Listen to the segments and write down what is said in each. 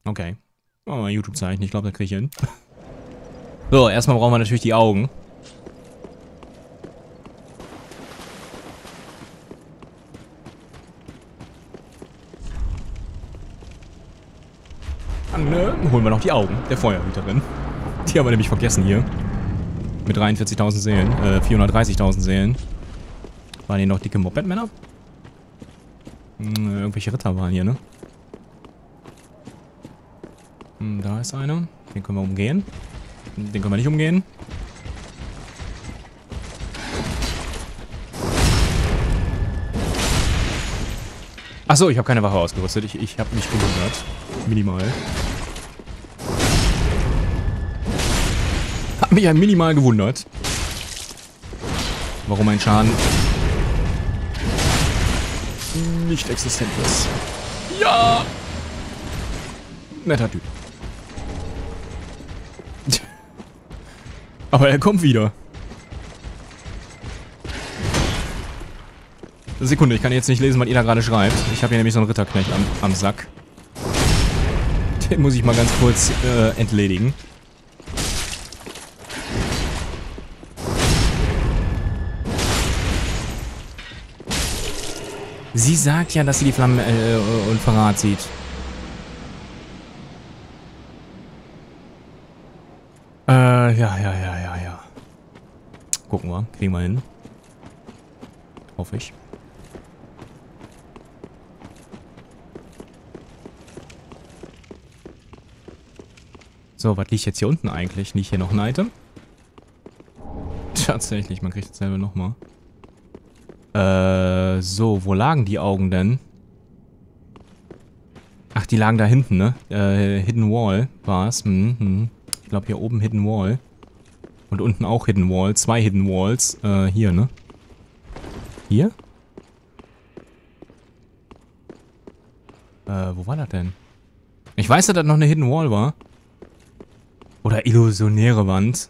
Okay. Oh, YouTube-Zeichen. Ich glaube, da kriege ich hin. So, erstmal brauchen wir natürlich die Augen. Dann holen wir noch die Augen der Feuerhüterin. Die haben wir nämlich vergessen hier. Mit 43.000 Seelen. 430.000 Seelen. Waren hier noch dicke Moped-Männer? Irgendwelche Ritter waren hier, ne? Da ist einer. Den können wir umgehen. Den können wir nicht umgehen. Achso, ich habe keine Waffe ausgerüstet. Ich habe mich gewundert. Minimal. Hab mich ja minimal gewundert. Warum ein Schaden nicht existent ist. Ja! Netter Typ. Aber er kommt wieder. Sekunde, ich kann jetzt nicht lesen, was ihr da gerade schreibt. Ich habe hier nämlich so einen Ritterknecht am Sack. Den muss ich mal ganz kurz entledigen. Sie sagt ja, dass sie die Flammen und Verrat sieht. Ja. Gucken wir. Kriegen wir hin. Hoffe ich. So, was liegt jetzt hier unten eigentlich? Liegt hier noch ein Item? Tatsächlich, man kriegt dasselbe nochmal. So, wo lagen die Augen denn? Ach, die lagen da hinten, ne? Hidden Wall war es. Ich glaube hier oben Hidden Wall. Und unten auch Hidden Wall. 2 Hidden Walls. Hier, ne? Hier? Wo war das denn? Ich weiß, dass das noch eine Hidden Wall war. Oder illusionäre Wand.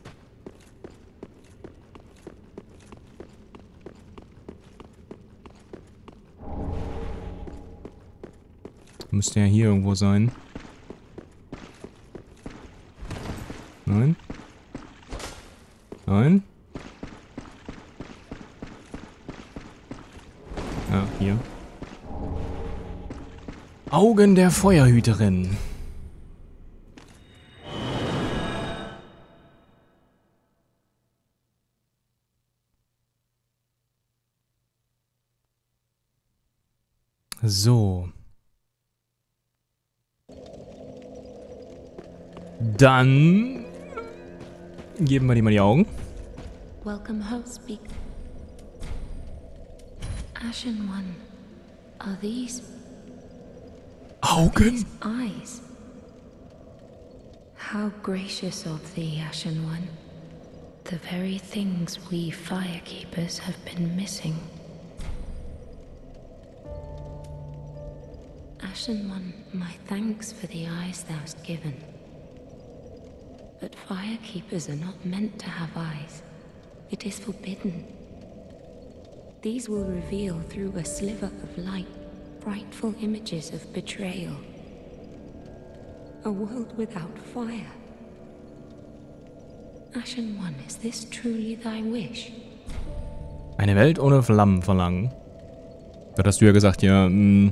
Müsste ja hier irgendwo sein. Nein. Nein. Ja, hier. Augen der Feuerhüterin. So. Dann geben wir dir mal die Augen. Welcome home, speak. Ashen One, are these Augen? eyes? How gracious of thee, Ashen One. The very things we firekeepers have been missing. Ashen One, my thanks for the eyes thou'st given. But firekeepers are not meant to have eyes. It is forbidden. These will reveal through a sliver of light frightful images of betrayal. A world without fire. Ashen One, is this truly thy wish? Eine Welt ohne Flammen verlangen. Das hast du ja gesagt, ja.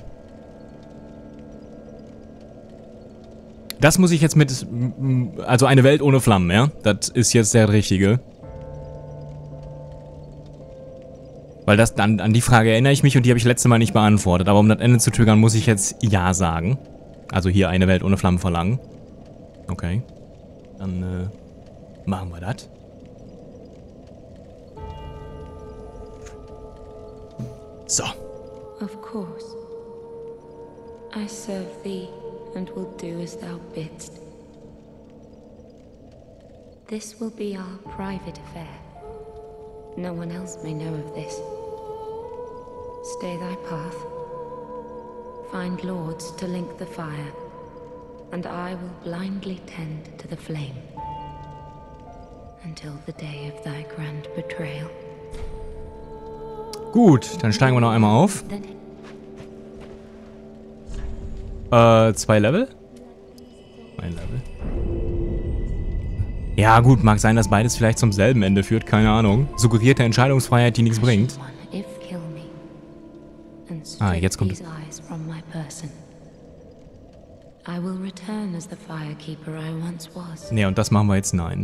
Das muss ich jetzt mit... Also eine Welt ohne Flammen, ja? Das ist jetzt der richtige. Weil das dann an die Frage erinnere ich mich und die habe ich letztes Mal nicht beantwortet. Aber um das Ende zu triggern, muss ich jetzt Ja sagen. Also hier eine Welt ohne Flammen verlangen. Okay. Dann machen wir das. So. Of course. I serve thee and will do as thou bidst. This will be our private affair. No one else may know of this. Stay thy path. Find lords to link the fire, and I will blindly tend to the flame until the day of thy grand betrayal. Gut, dann steigen wir noch einmal auf. 2 Level. Ein Level. Ja gut, mag sein, dass beides vielleicht zum selben Ende führt, keine Ahnung. Suggerierte Entscheidungsfreiheit, die nichts bringt. Ah, jetzt kommt... Nee, und das machen wir jetzt nein.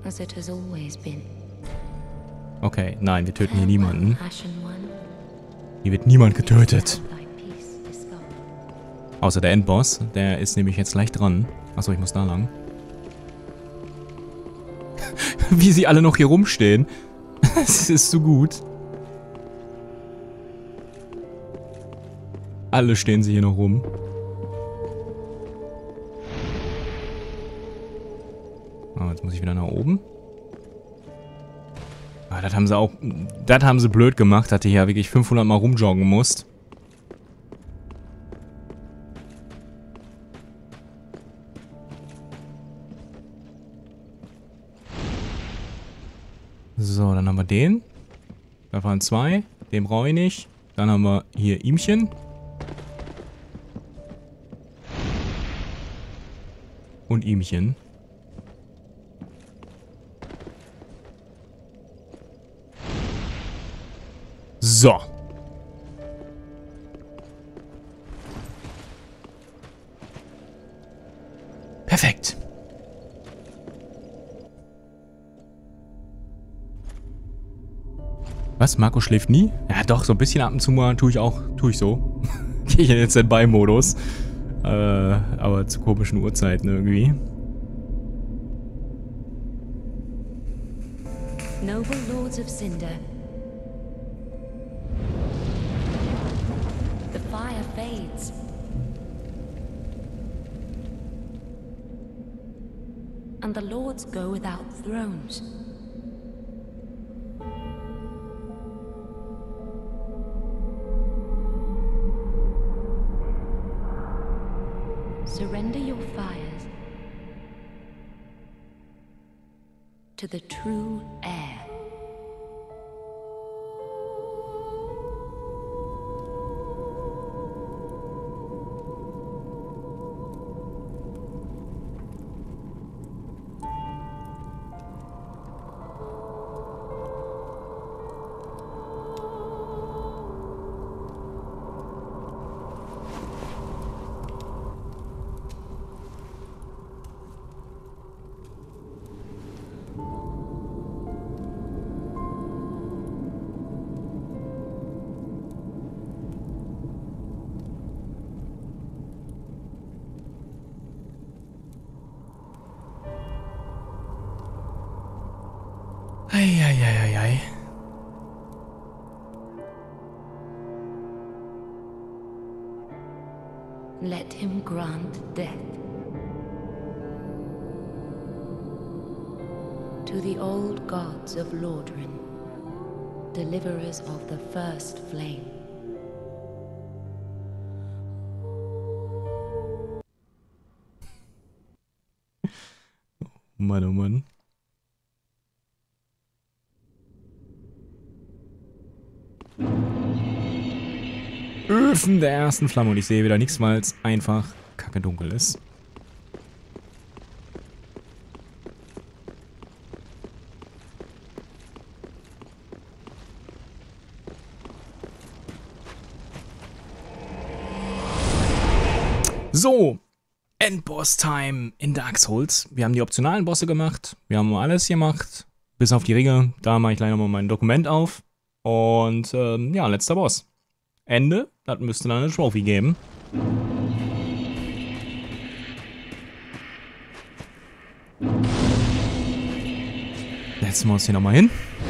Okay, nein, wir töten hier niemanden. Hier wird niemand getötet. Außer der Endboss, der ist nämlich jetzt gleich dran. Achso, ich muss da lang. Wie sie alle noch hier rumstehen. Das ist so gut. Alle stehen sie hier noch rum. Oh, jetzt muss ich wieder nach oben. Ah, das haben sie auch... Das haben sie blöd gemacht, dass du hier wirklich 500 Mal rumjoggen musst. So, dann haben wir den. Da waren 2. Den brauche ich nicht. Dann haben wir hier ihmchen. Und ihmchen. So. Perfekt. Was? Marco schläft nie? Ja doch, so ein bisschen ab und zu mal tue ich so. Gehe ich in den Standby-Modus. Aber zu komischen Uhrzeiten irgendwie. Noble Lords of Cinder. The fire fades. And the lords go without thrones. Surrender your fires to the true heir. Eieieiei. Let him grant death to the old gods of Lordran, deliverers of the first flame. Mann, oh Mann. Öfen der ersten Flamme und ich sehe wieder nichts, weil es einfach kacke dunkel ist. So, Endboss-Time in Dark Souls. Wir haben die optionalen Bosse gemacht, wir haben alles gemacht, bis auf die Ringe. Da mache ich gleich nochmal mein Dokument auf. Und ja, letzter Boss. Ende, das müsste dann eine Trophy geben. Setzen wir uns hier nochmal hin.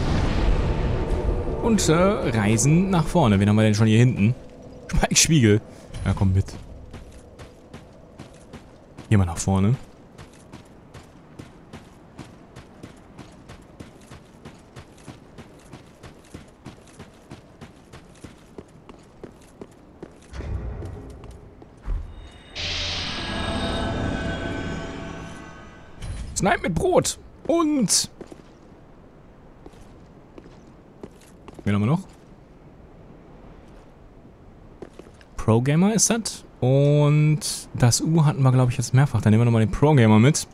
Und reisen nach vorne. Wen haben wir denn schon hier hinten? Spike Spiegel. Ja, komm mit. Hier mal nach vorne. Snipe mit Brot. Und... Wen haben wir noch? Pro Gamer ist das? Und das U hatten wir, glaube ich, jetzt mehrfach. Dann nehmen wir nochmal den Pro-Gamer mit.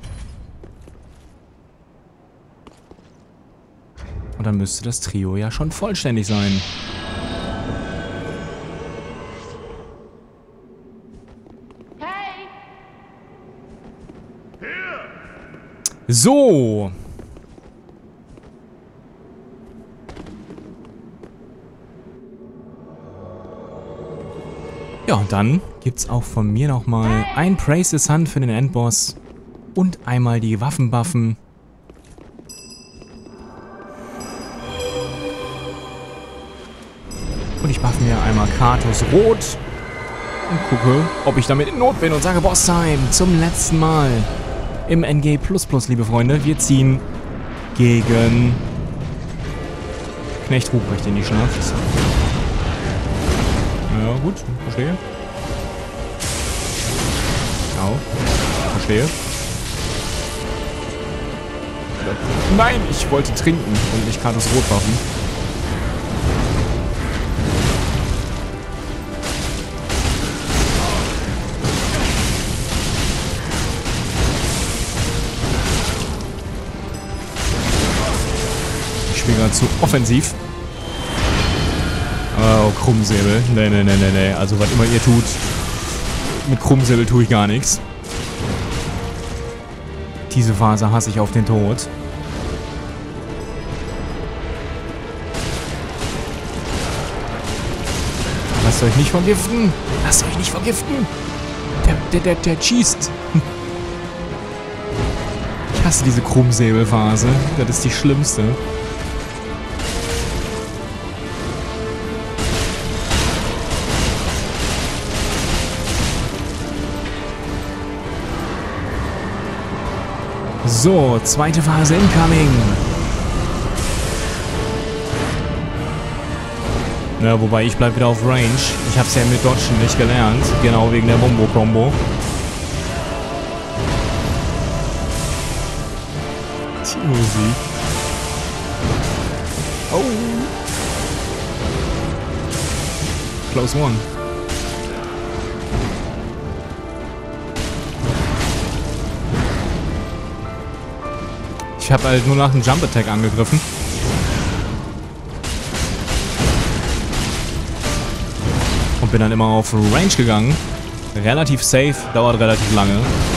Und dann müsste das Trio ja schon vollständig sein. So. Ja, und dann gibt's auch von mir nochmal ein Praise the Sun für den Endboss und einmal die Waffenbuffen. Und ich buffe mir einmal Kratos rot und gucke, ob ich damit in Not bin und sage Boss-Time zum letzten Mal im NG++, liebe Freunde. Wir ziehen gegen Knecht Ruprecht in die Schlacht. Ja, gut, verstehe. Au, verstehe. Nein, ich wollte trinken und nicht Kratos rot buffen. Ich spiele gerade zu offensiv. Oh, Krummsäbel. Nee. Also, was immer ihr tut, mit Krummsäbel tue ich gar nichts. Diese Phase hasse ich auf den Tod. Lasst euch nicht vergiften. Lasst euch nicht vergiften. Der schießt. Ich hasse diese Krummsäbelphase. Das ist die schlimmste. So, zweite Phase incoming. Ja, wobei ich bleib wieder auf Range. Ich hab's ja mit Dodgen nicht gelernt. Genau wegen der Bombo-Combo. Die Musik. Oh. Close one. Ich habe halt nur nach einem Jump Attack angegriffen. Und bin dann immer auf Range gegangen. Relativ safe, dauert relativ lange.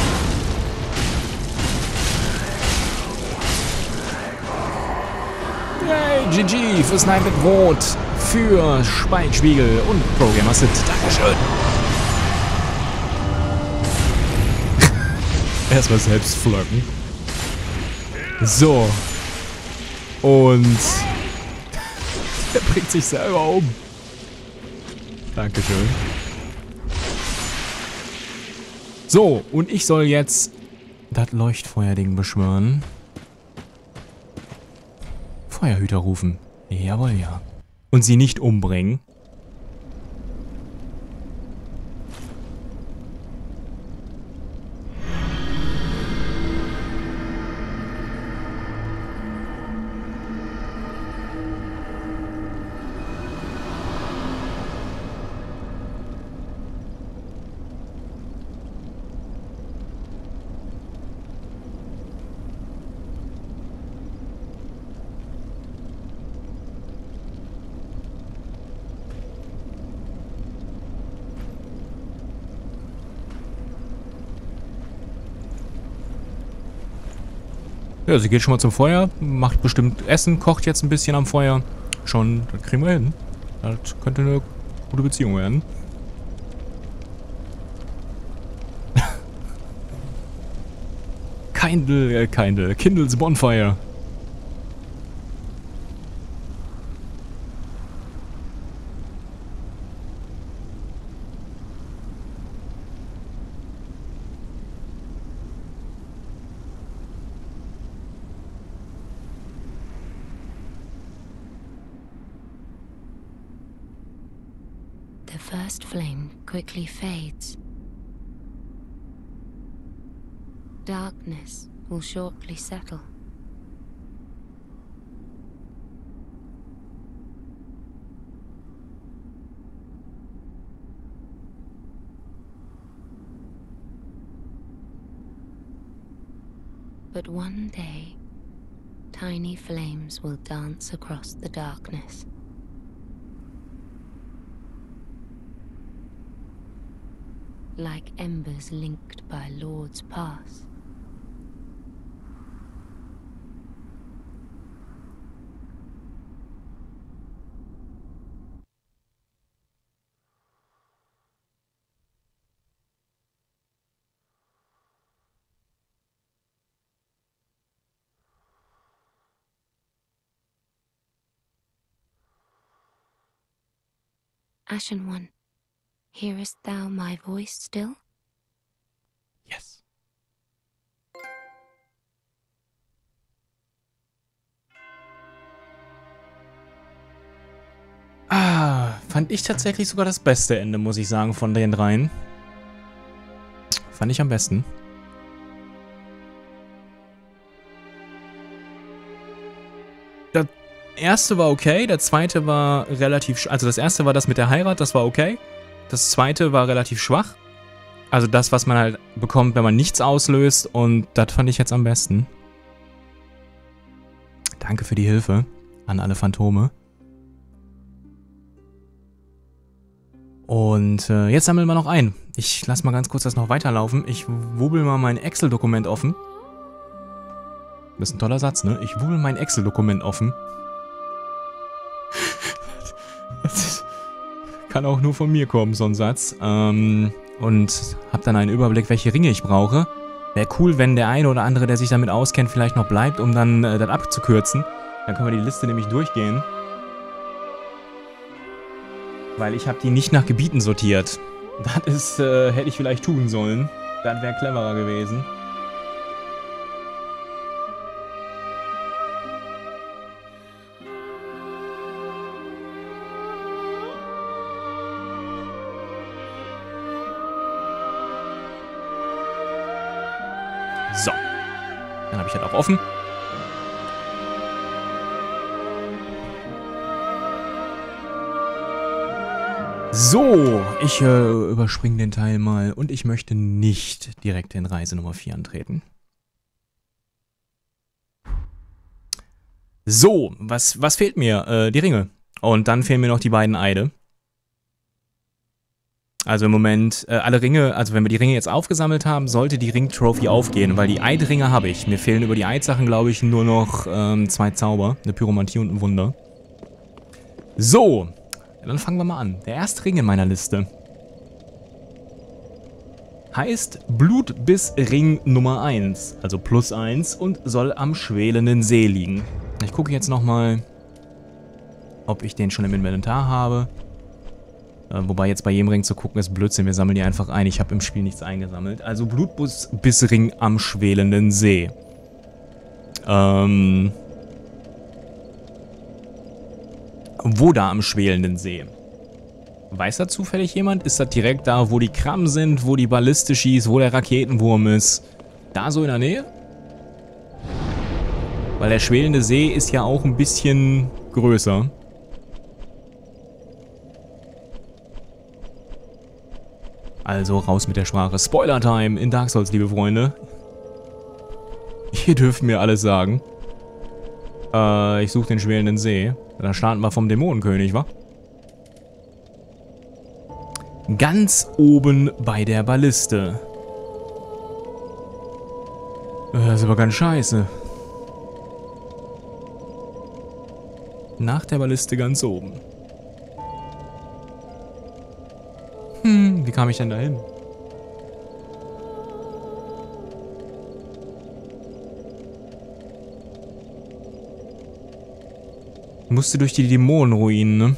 Yay, GG für Snipe mit Rot, für Spike-Spiegel und Pro-Gamer Sid. Dankeschön. Erstmal selbst flirten. So. Und er bringt sich selber um. Dankeschön. So, und ich soll jetzt das Leuchtfeuerding beschwören. Feuerhüter rufen. Jawohl, ja. Und sie nicht umbringen. Ja, sie geht schon mal zum Feuer, macht bestimmt Essen, kocht jetzt ein bisschen am Feuer. Schon, das kriegen wir hin. Das könnte eine gute Beziehung werden. Kindle's Bonfire. The first flame quickly fades. Darkness will shortly settle. But one day, tiny flames will dance across the darkness. Like embers linked by Lord's Pass. Ashen One, hearest thou my voice still? Yes. Fand ich tatsächlich sogar das beste Ende, muss ich sagen, von den dreien. Fand ich am besten. Das erste war okay, der zweite war relativ... Also das erste war das mit der Heirat, das war okay. Das zweite war relativ schwach. Also das, was man halt bekommt, wenn man nichts auslöst. Und das fand ich jetzt am besten. Danke für die Hilfe an alle Phantome. Und jetzt sammeln wir noch ein. Ich lasse mal ganz kurz das noch weiterlaufen. Ich wubbel mal mein Excel-Dokument offen. Das ist ein toller Satz, ne? Ich wubbel mein Excel-Dokument offen. Das kann auch nur von mir kommen, so ein Satz. Und habe dann einen Überblick, welche Ringe ich brauche. Wäre cool, wenn der eine oder andere, der sich damit auskennt, vielleicht noch bleibt, um dann das abzukürzen. Dann können wir die Liste nämlich durchgehen. Weil ich habe die nicht nach Gebieten sortiert. Das hätte ich vielleicht tun sollen. Das wäre cleverer gewesen. So. Dann habe ich halt auch offen. So, ich überspringe den Teil mal und ich möchte nicht direkt in Reise Nummer 4 antreten. So, was fehlt mir? Die Ringe. Und dann fehlen mir noch die beiden Eide. Also im Moment, alle Ringe, also wenn wir die Ringe jetzt aufgesammelt haben, sollte die Ring-Trophy aufgehen, weil die Eidringe habe ich. Mir fehlen über die Eidsachen, glaube ich, nur noch 2 Zauber. Eine Pyromantie und ein Wunder. So. Dann fangen wir mal an. Der erste Ring in meiner Liste heißt Blutbiss-Ring Nummer 1, also +1 und soll am schwelenden See liegen. Ich gucke jetzt nochmal, ob ich den schon im Inventar habe. Wobei jetzt bei jedem Ring zu gucken ist Blödsinn, wir sammeln die einfach ein. Ich habe im Spiel nichts eingesammelt. Also Blutbiss-Ring am schwelenden See. Wo da am schwelenden See? Weiß da zufällig jemand? Ist das direkt da, wo die Krabben sind, wo die Balliste schießt, wo der Raketenwurm ist? Da so in der Nähe? Weil der schwelende See ist ja auch ein bisschen größer. Also raus mit der Sprache. Spoiler-Time in Dark Souls, liebe Freunde. Ihr dürft mir alles sagen. Ich suche den schwelenden See. Da starten wir vom Dämonenkönig, wa? Ganz oben bei der Balliste. Das ist aber ganz scheiße. Nach der Balliste ganz oben. Wie kam ich denn da hin? Musste durch die Dämonenruinen, ne?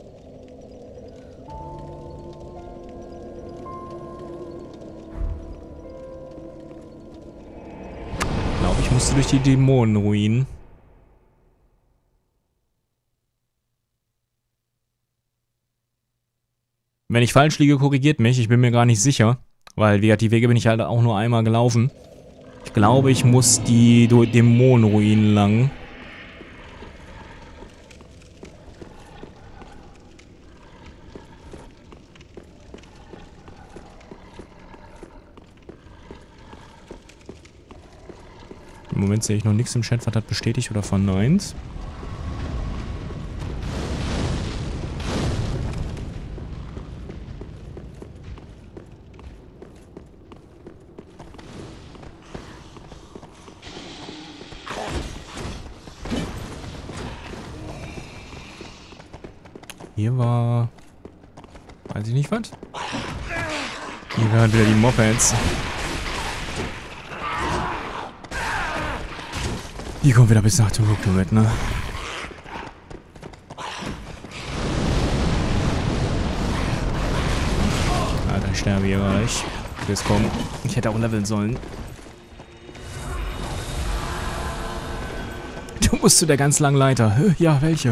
Ich glaube, ich musste durch die Dämonenruinen. Wenn ich falsch liege, korrigiert mich. Ich bin mir gar nicht sicher. Weil, wie gesagt, die Wege bin ich halt auch nur einmal gelaufen. Ich glaube, ich muss die Dämonenruinen lang. Im Moment sehe ich noch nichts im Chat, was das bestätigt oder verneint. Hier war... Weiß ich nicht was. Hier waren wieder die Mopeds. Die kommen wieder bis nach Tohoku mit, ne? Alter, ich sterbe hier gleich. Jetzt kommen. Ich hätte auch leveln sollen. Du musst zu der ganz langen Leiter. Ja, welche?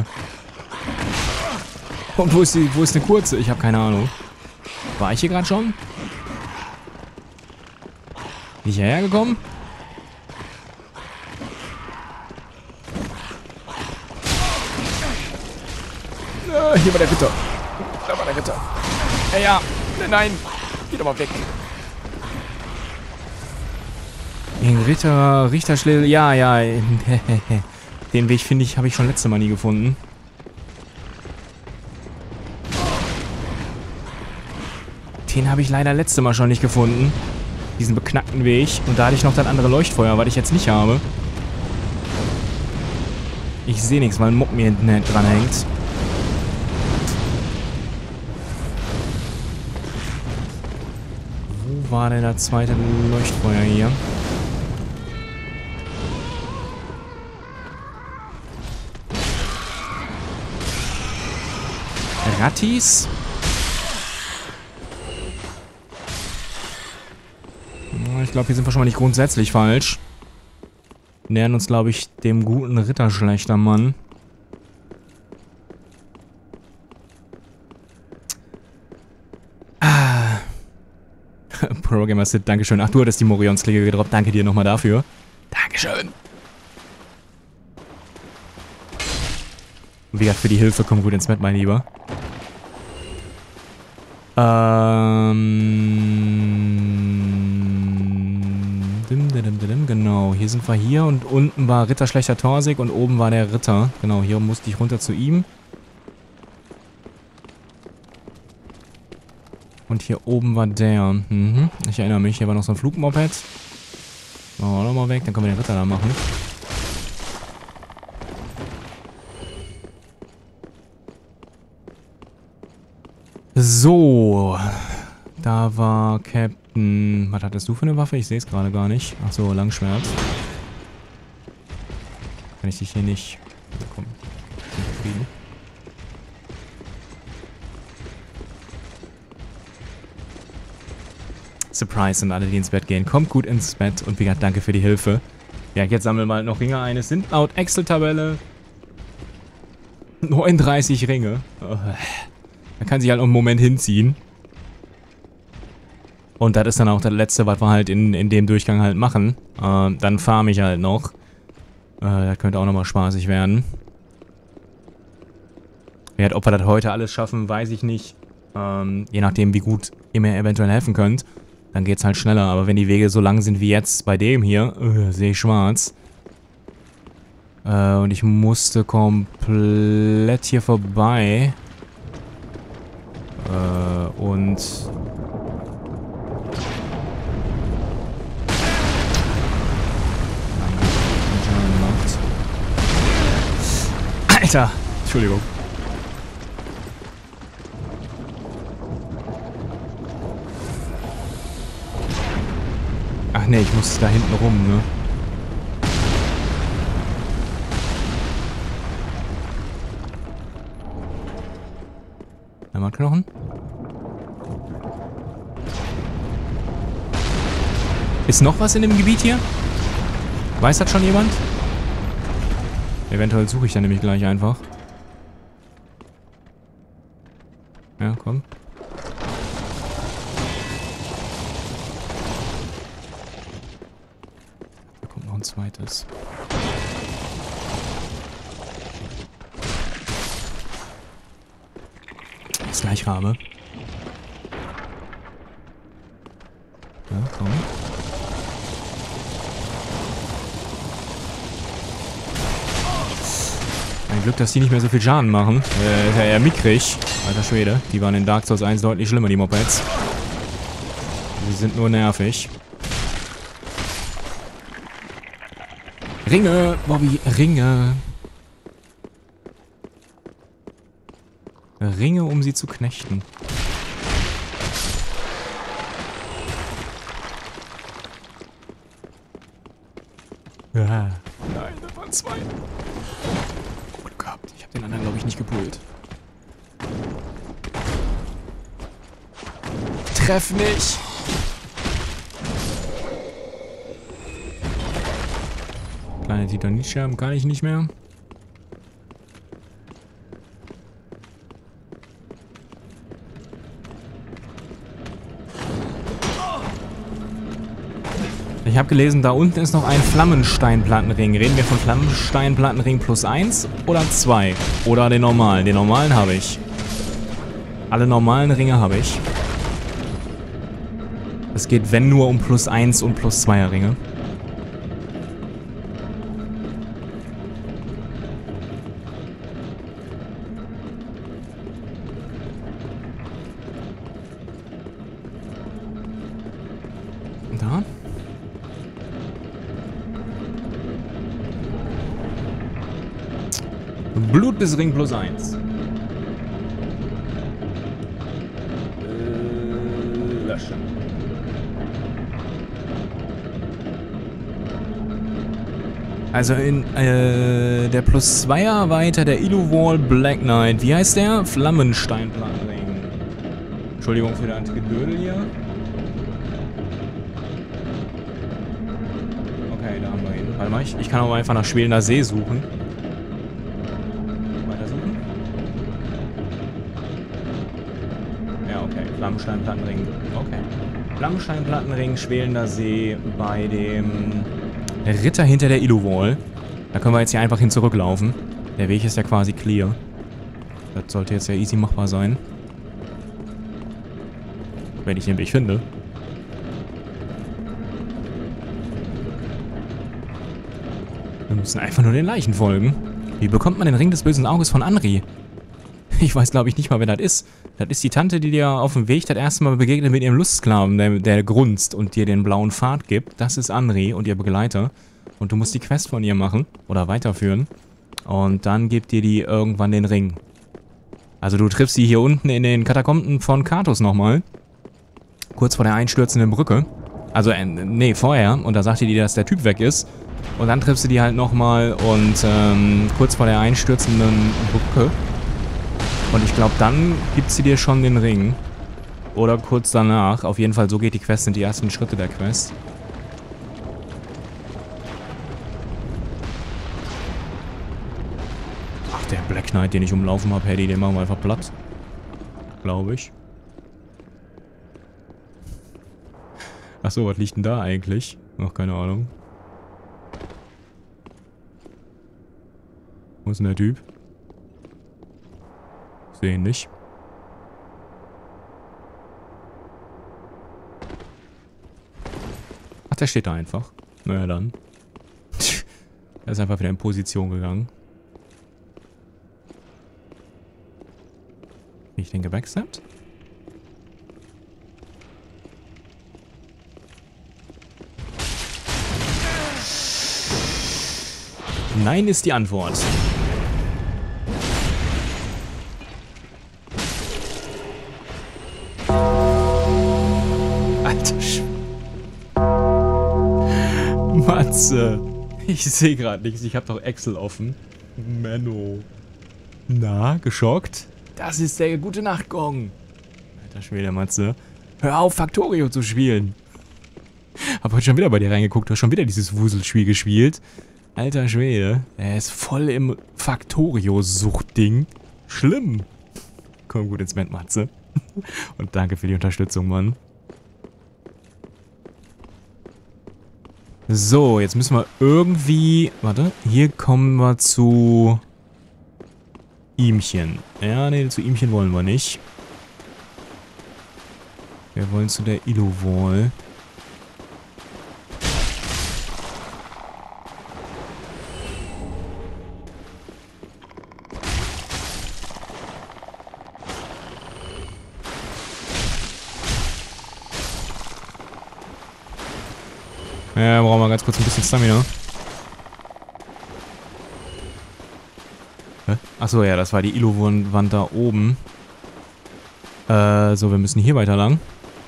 Und wo ist eine kurze? Ich habe keine Ahnung. War ich hier gerade schon? Bin ich hierher gekommen? Hier war der Ritter. Da war der Ritter. Ja. Nein. Geh doch mal weg. Den Richterschlüssel. Ja. Den Weg, finde ich, habe ich schon letztes Mal nie gefunden. Den habe ich leider letztes Mal schon nicht gefunden. Diesen beknackten Weg. Und da hatte ich noch das andere Leuchtfeuer, was ich jetzt nicht habe. Ich sehe nichts, weil ein Mob mir hinten dran hängt. Wo war denn das zweite Leuchtfeuer hier? Rattis? Ich glaube, hier sind wir schon mal nicht grundsätzlich falsch. Wir nähern uns, glaube ich, dem guten Ritterschlechtermann. Pro-Gamer Sid, dankeschön. Ach, du hattest die Morions-Klinge gedroppt. Danke dir nochmal dafür. Dankeschön. Und wie gesagt, für die Hilfe, komm gut ins Bett, mein Lieber. Genau, hier sind wir hier und unten war Ritterschlechter Torsig und oben war der Ritter. Genau, hier musste ich runter zu ihm. Und hier oben war der. Ich erinnere mich, hier war noch so ein Flugmoped. Machen wir auch nochmal weg, dann können wir den Ritter da machen. So. Da war Captain... Was hattest du für eine Waffe? Ich sehe es gerade gar nicht. Achso, Langschwert. Kann ich dich hier nicht... Komm. Zufrieden. Surprise sind alle, die ins Bett gehen. Kommt gut ins Bett und wie gesagt, danke für die Hilfe. Ja, jetzt sammeln wir halt noch Ringe ein. Es sind laut Excel-Tabelle 39 Ringe. Man kann sich halt noch einen Moment hinziehen. Und das ist dann auch das Letzte, was wir halt in dem Durchgang halt machen. Dann farme ich halt noch. Das könnte auch nochmal spaßig werden. Ja, ob wir das heute alles schaffen, weiß ich nicht. Je nachdem, wie gut ihr mir eventuell helfen könnt. Dann geht's halt schneller. Aber wenn die Wege so lang sind wie jetzt bei dem hier, sehe ich schwarz. Und ich musste komplett hier vorbei. Und... Alter! Entschuldigung. Ach ne, ich muss da hinten rum, ne? Einmal Knochen. Ist noch was in dem Gebiet hier? Weiß das schon jemand? Eventuell suche ich dann nämlich gleich einfach. Ja, komm. Da kommt noch ein zweites. Das gleich habe. Ja, komm. Glück, dass die nicht mehr so viel Schaden machen. Ist ja eher mickrig. Alter Schwede. Die waren in Dark Souls 1 deutlich schlimmer, die Mopeds. Die sind nur nervig. Ringe, Bobby, Ringe. Ringe, um sie zu knechten. Ja. Nein, das waren 2. Oh, Glück gehabt. Ich habe den anderen, glaube ich, nicht gepult. Treff nicht! Kleine Titanitscherben kann ich nicht mehr. Ich habe gelesen, da unten ist noch ein Flammensteinplattenring. Reden wir von Flammensteinplattenring plus 1 oder 2? Oder den normalen? Den normalen habe ich. Alle normalen Ringe habe ich. Es geht, wenn nur, um plus 1 und plus 2er Ringe. Da. Blut bis Ring plus 1. Löschen. Also in der plus 2er weiter, der Illowall Black Knight. Wie heißt der? Flammensteinplattenring. Entschuldigung für das Gedödel hier. Okay, da haben wir ihn. Warte mal, ich kann auch einfach nach Schwelender See suchen. Weiter suchen. Ja, okay. Flammensteinplattenring. Okay. Flammensteinplattenring, Schwelender See bei dem Ritter hinter der Illowall. Da können wir jetzt hier einfach hin zurücklaufen. Der Weg ist ja quasi clear. Das sollte jetzt ja easy machbar sein. Wenn ich den Weg finde. Wir müssen einfach nur den Leichen folgen. Wie bekommt man den Ring des bösen Auges von Anri? Ich weiß, glaube ich, nicht mal, wer das ist. Das ist die Tante, die dir auf dem Weg das erste Mal begegnet mit ihrem Lustsklaven, der grunzt und dir den blauen Pfad gibt. Das ist Anri und ihr Begleiter. Und du musst die Quest von ihr machen oder weiterführen. Und dann gibt dir die irgendwann den Ring. Also du triffst sie hier unten in den Katakomben von Katos nochmal. Kurz vor der einstürzenden Brücke. Also, nee, vorher. Und da sagt die dir, dass der Typ weg ist. Und dann triffst du die halt nochmal und kurz vor der einstürzenden Brücke. Und ich glaube, dann gibt sie dir schon den Ring. Oder kurz danach. Auf jeden Fall, so geht die Quest, sind die ersten Schritte der Quest. Ach, der Black Knight, den ich umlaufen habe, Hedy, den machen wir einfach platt. Glaube ich. Achso, was liegt denn da eigentlich? Ach, keine Ahnung. Wo ist denn der Typ? Ich sehe ihn nicht. Ach, der steht da einfach. Naja, dann. Er ist einfach wieder in Position gegangen. Bin ich den gebackstabbt? Nein ist die Antwort. Alter Matze. Ich sehe gerade nichts. Ich habe doch Excel offen. Menno. Na, geschockt? Das ist der gute Nachtgong. Alter Schwede, Matze. Hör auf, Factorio zu spielen. Hab heute schon wieder bei dir reingeguckt. Du hast schon wieder dieses Wuselspiel gespielt. Alter Schwede. Er ist voll im Factorio-Suchtding. Schlimm. Komm gut ins Bett, Matze. Und danke für die Unterstützung, Mann. So, jetzt müssen wir irgendwie... Warte, hier kommen wir zu... Ihmchen. Ja, nee, zu Ihmchen wollen wir nicht. Wir wollen zu der Illowall. Ja, brauchen wir ganz kurz ein bisschen Stamina. Hä? Achso, ja, das war die Ilo-Wand da oben. So, wir müssen hier weiter lang.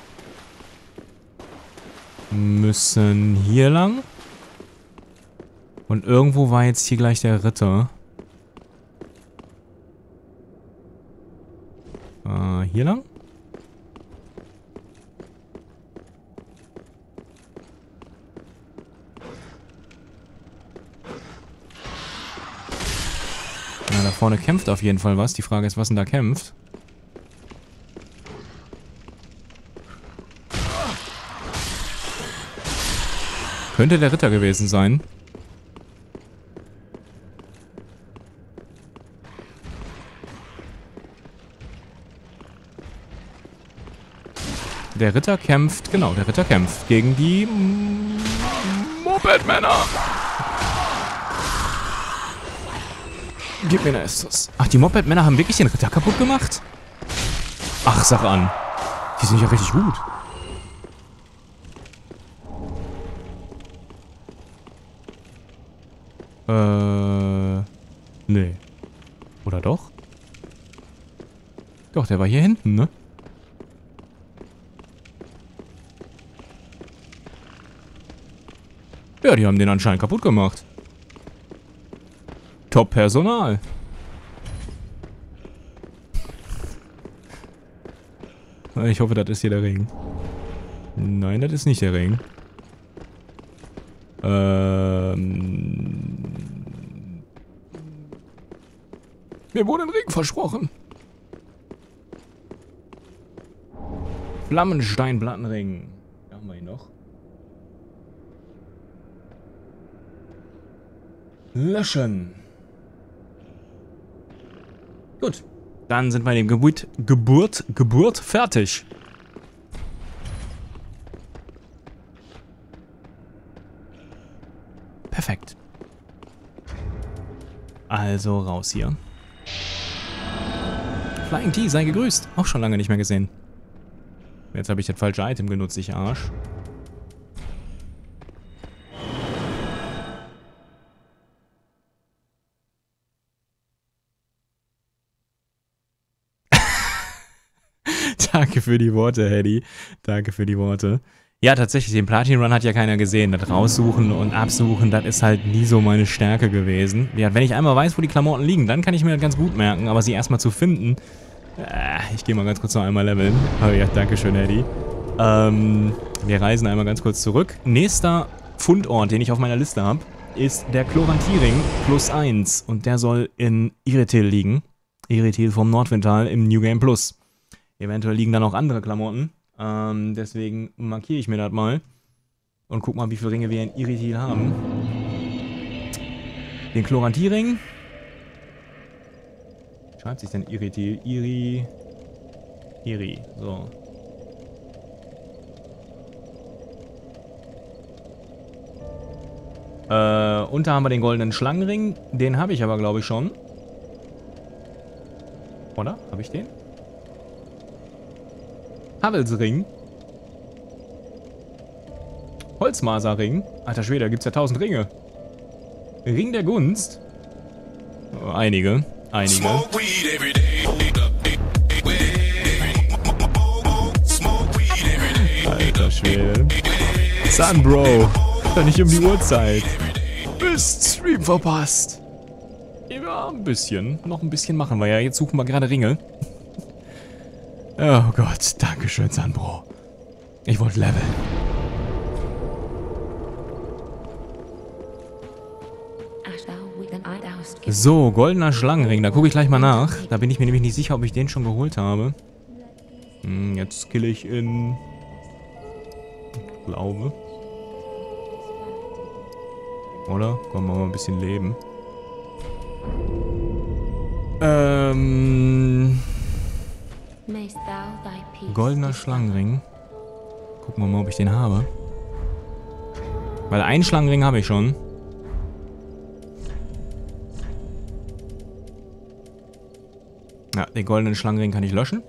Müssen hier lang. Und irgendwo war jetzt hier gleich der Ritter. Hier lang? Na, da vorne kämpft auf jeden Fall was. Die Frage ist, was denn da kämpft? Könnte der Ritter gewesen sein. Der Ritter kämpft, genau, der Ritter kämpft gegen die Moped-Männer. Gib mir eine Estus. Ach, die Moped-Männer haben wirklich den Ritter kaputt gemacht? Ach, sag an. Die sind ja richtig gut. Nee. Oder doch? Doch, der war hier hinten, ne? Ja, die haben den anscheinend kaputt gemacht. Top-Personal. Ich hoffe, das ist hier der Ring. Nein, das ist nicht der Ring. Mir wurde ein Ring versprochen. Flammensteinplattenring. Da haben wir ihn noch. Löschen. Gut. Dann sind wir dem Geburt fertig. Perfekt. Also raus hier. Flying T, sei gegrüßt. Auch schon lange nicht mehr gesehen. Jetzt habe ich das falsche Item genutzt, ich Arsch. Danke für die Worte, Hedy. Danke für die Worte. Ja, tatsächlich, den Platin Run hat ja keiner gesehen. Das Raussuchen und Absuchen, das ist halt nie so meine Stärke gewesen. Ja, wenn ich einmal weiß, wo die Klamotten liegen, dann kann ich mir das ganz gut merken. Aber sie erstmal zu finden... ich gehe mal ganz kurz noch einmal leveln. Oh ja, danke schön, Hedy. Wir reisen einmal ganz kurz zurück. Nächster Fundort, den ich auf meiner Liste habe, ist der Chlorantiering +1. Und der soll in Irithyll liegen. Irithyll vom Nordwindtal im New Game Plus. Eventuell liegen da noch andere Klamotten. Deswegen markiere ich mir das mal. Und guck mal, wie viele Ringe wir in Irithyll haben. Den Chlorantiering. Wie schreibt sich denn Irithyll? Iri. So. Und da haben wir den goldenen Schlangenring. Den habe ich aber, glaube ich, schon. Oder? Habe ich den? Havelsring. Holzmaserring. Alter Schwede, da gibt es ja 1000 Ringe. Ring der Gunst. Einige. Alter Schwede. Sunbro. Doch nicht um die Uhrzeit. Bist Stream verpasst. Ja, ein bisschen. Noch ein bisschen machen wir ja. Jetzt suchen wir gerade Ringe. Oh Gott, dankeschön, Sunbro. Ich wollte leveln. So, goldener Schlangenring. Da gucke ich gleich mal nach. Da bin ich mir nämlich nicht sicher, ob ich den schon geholt habe. Jetzt skill ich in... Ich glaube. Oder? Komm, machen wir ein bisschen Leben. Goldener Schlangenring. Gucken wir mal, ob ich den habe. Weil einen Schlangenring habe ich schon. Ja, den goldenen Schlangenring kann ich löschen.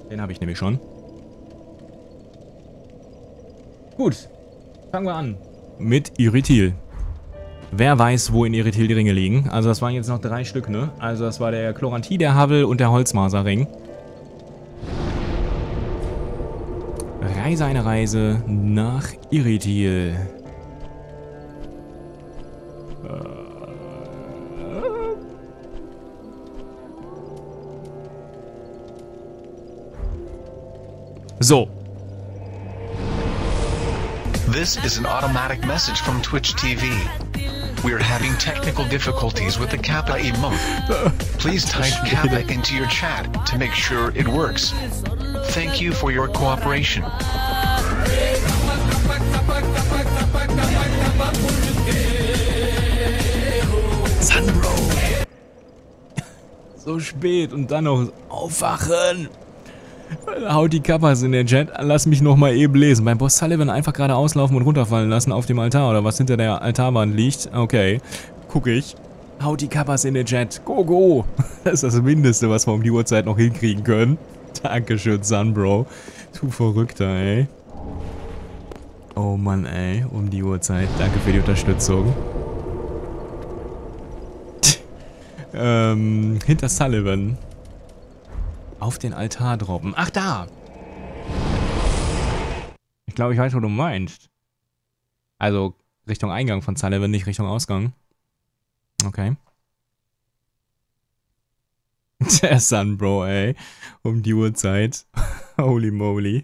Den habe ich nämlich schon. Gut. Fangen wir an. Mit Irithyll. Wer weiß, wo in Irithyll die Ringe liegen. Also das waren jetzt noch 3 Stück, ne? Also das war der Chloranthie, der Havel und der Holzmaserring. Reise eine Reise nach Irithyll. So. This is an automatic message from Twitch TV. We're having technical difficulties with the Kappa emote. Please type Kappa into your chat to make sure it works. Thank you for your cooperation. Sunbro. So spät und dann noch aufwachen. Haut die Kappas in den Chat. Lass mich noch mal eben lesen. Beim Boss Sullivan einfach gerade auslaufen und runterfallen lassen auf dem Altar oder was hinter der Altarwand liegt. Okay, guck ich. Haut die Kappas in den Chat. Go, go. Das ist das Mindeste, was wir um die Uhrzeit noch hinkriegen können. Dankeschön, Sunbro. Du Verrückter, ey. Oh Mann, ey. Um die Uhrzeit. Danke für die Unterstützung. Hinter Sullivan. Auf den Altar droppen. Ach, da! Ich glaube, ich weiß, wo du meinst. Also, Richtung Eingang von Sullivan, nicht Richtung Ausgang. Okay. Der Sunbro, ey. Um die Uhrzeit. Holy moly.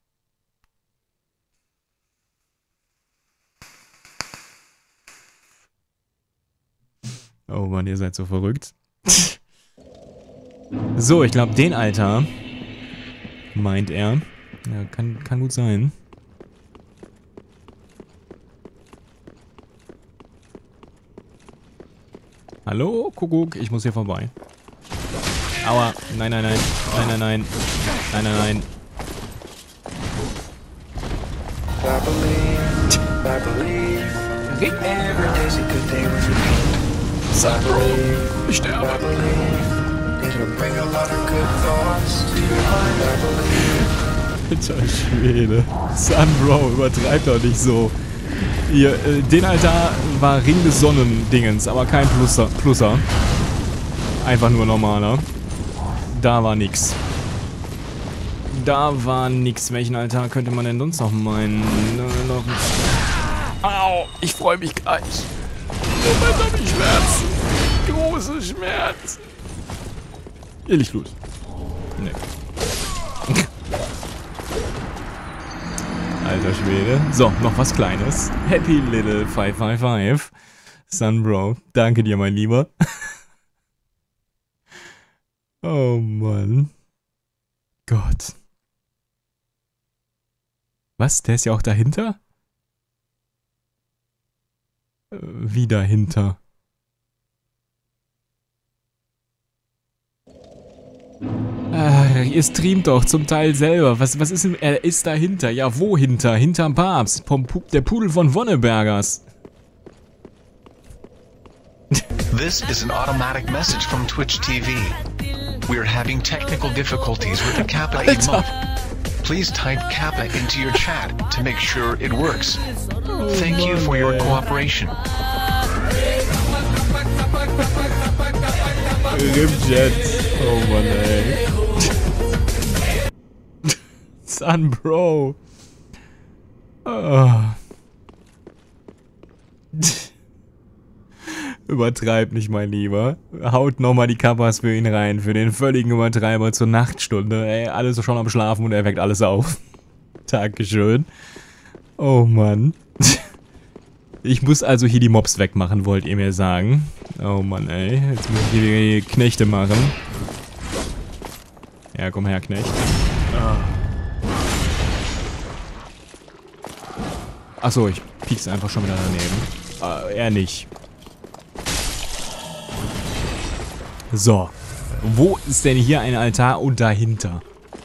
Oh Mann, ihr seid so verrückt. So, ich glaube, den Altar meint er. Ja, kann gut sein. Hallo, Kuckuck, ich muss hier vorbei. Aua, nein, nein, nein, nein, nein, nein, nein, nein, nein. Ich sterbe. Alter Schwede. Sunbro, übertreibt doch nicht so. Hier, den Altar war Ring des Sonnendingens, aber kein Plusser. Einfach nur normaler. Da war nix. Da war nix. Welchen Altar könnte man denn sonst noch meinen? Au, ich freue mich gleich. Moment habe ich Schmerzen. Große Schmerzen. Ihr Lichtblut. Nee. Alter Schwede. So, noch was Kleines. Happy Little 555. Sunbro, danke dir, mein Lieber. Oh Mann. Gott. Was? Der ist ja auch dahinter? Wie dahinter? Ihr streamt doch zum Teil selber. Was ist denn? Er ist dahinter. Ja, wo hinter? Hinterm Papst. Der Pudel von Wonnebergers. This is an automatic message from Twitch TV. We're having technical difficulties with the Kappa emote. Please type Kappa into your chat to make sure it works. Thank you for your cooperation. Rimjet. Oh Mann, ey. Sunbro. Oh. Übertreib nicht, mein Lieber. Haut nochmal die Kappas für ihn rein. Für den völligen Übertreiber zur Nachtstunde. Ey, alles schon am Schlafen und er weckt alles auf. Dankeschön. Oh Mann. Ich muss also hier die Mobs wegmachen, wollt ihr mir sagen. Oh Mann, ey. Jetzt muss ich hier die Knechte machen. Ja, komm her, Knecht. Achso, ich piek's einfach schon wieder daneben. Er nicht. So. Wo ist denn hier ein Altar und dahinter?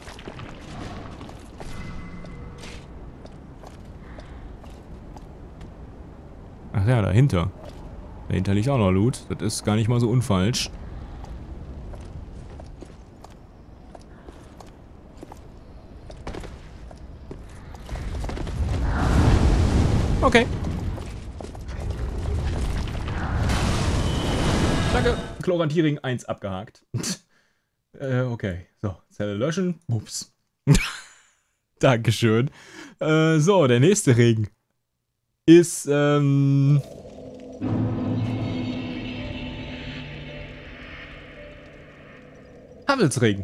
Ach ja, dahinter. Dahinter liegt auch noch Loot. Das ist gar nicht mal so unfalsch. Okay. Danke. Chlorantiering 1 abgehakt. Okay. So, Zelle löschen. Ups. Dankeschön. So, der nächste Ring ist, Havelsring.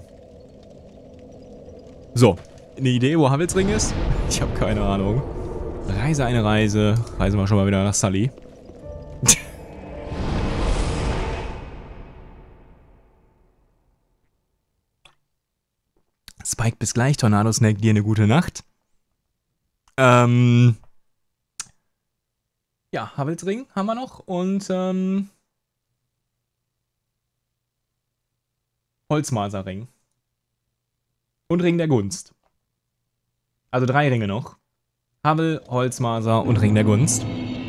So, eine Idee, wo Havelsring ist? Ich habe keine Ahnung. Reise eine Reise. Reisen wir schon mal wieder nach Sully. Spike, bis gleich. Tornado Snack, dir eine gute Nacht. Ja, Havelsring haben wir noch. Und, Holzmaserring. Und Ring der Gunst. Also 3 Ringe noch. Havel, Holzmaser und Ring der Gunst.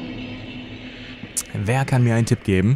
Wer kann mir einen Tipp geben?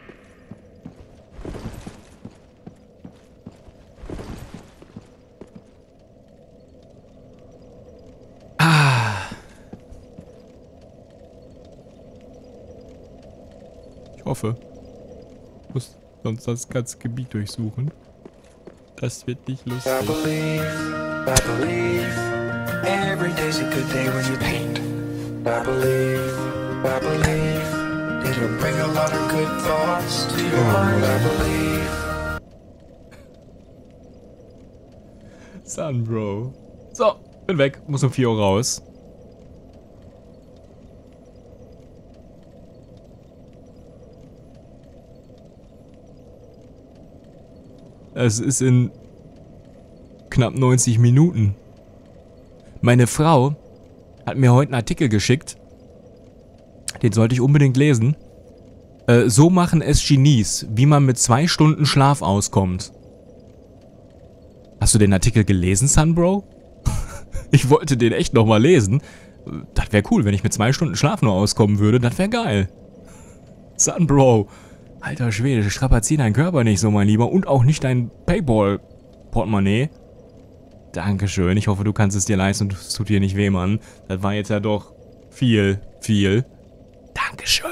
Ich hoffe. Ich muss sonst das ganze Gebiet durchsuchen. Das wird nicht lustig. I believe, every day's a good day when you paint. I believe, it'll bring a lot of good thoughts to your mind. I believe. Sun, Bro. So, bin weg. Muss um 4 Uhr raus. Es ist in knapp 90 Minuten. Meine Frau hat mir heute einen Artikel geschickt. Den sollte ich unbedingt lesen. So machen es Genies, wie man mit 2 Stunden Schlaf auskommt. Hast du den Artikel gelesen, Sunbro? Ich wollte den echt nochmal lesen. Das wäre cool, wenn ich mit 2 Stunden Schlaf nur auskommen würde. Das wäre geil. Sunbro. Alter Schwede, strapazier deinen Körper nicht so, mein Lieber. Und auch nicht dein Payball-Portemonnaie. Dankeschön. Ich hoffe, du kannst es dir leisten und es tut dir nicht weh, Mann. Das war jetzt ja doch viel. Dankeschön.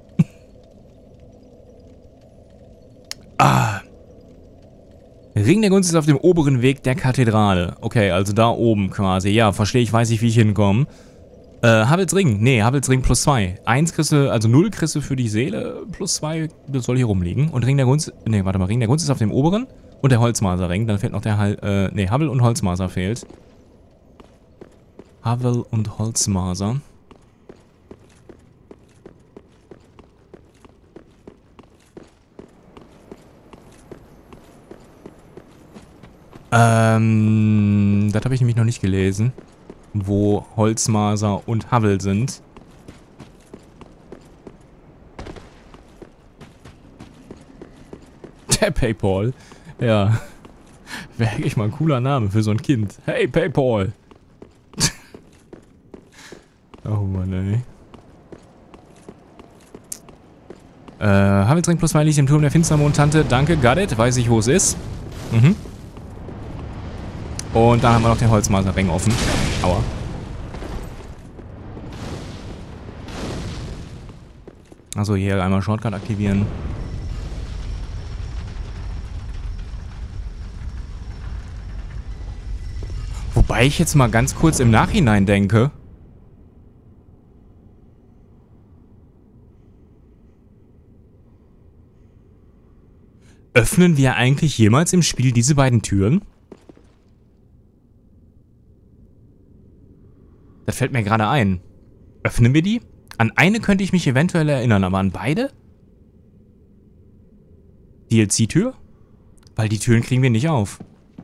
Ring der Gunst ist auf dem oberen Weg der Kathedrale. Okay, also da oben quasi. Ja, verstehe ich, weiß ich, wie ich hinkomme. Havelsring. Nee, Havelsring plus 2. 1 kriegst du, also 0 kriegst du für die Seele, plus 2, das soll hier rumliegen. Und Ring der Gunst, nee, warte mal, Ring der Gunst ist auf dem oberen und der Holzmaserring. Dann fehlt noch der, Havel und Holzmaser fehlt. Havel und Holzmaser. Das habe ich nämlich noch nicht gelesen. Wo Holzmaser und Havel sind. Der Paypal. Ja. Wäre eigentlich mal ein cooler Name für so ein Kind. Hey, Paypal. Oh Mann, ey. Havelsring plus 2 liegt im Turm der Finstermond-Tante. Danke, got it. Weiß ich, wo es ist. Mhm. Und dann haben wir noch den Holzmaserring offen. Aua. Also hier einmal Shortcut aktivieren. Wobei ich jetzt mal ganz kurz im Nachhinein denke. Öffnen wir eigentlich jemals im Spiel diese beiden Türen? Das fällt mir gerade ein. Öffnen wir die? An eine könnte ich mich eventuell erinnern, aber an beide? DLC-Tür? Weil die Türen kriegen wir nicht auf.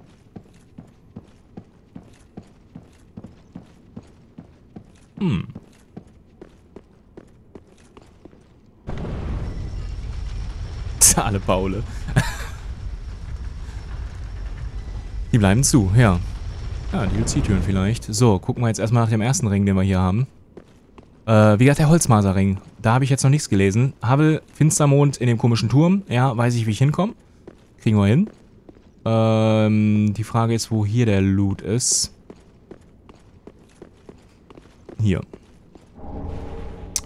Zahle Paule. Die bleiben zu, ja. Ja, DLC-Türen vielleicht. So, gucken wir jetzt erstmal nach dem ersten Ring, den wir hier haben. Wie gesagt, der Holzmaserring. Da habe ich jetzt noch nichts gelesen. Havel, Finstermond in dem komischen Turm. Ja, weiß ich, wie ich hinkomme. Kriegen wir hin. Die Frage ist, wo hier der Loot ist. Hier.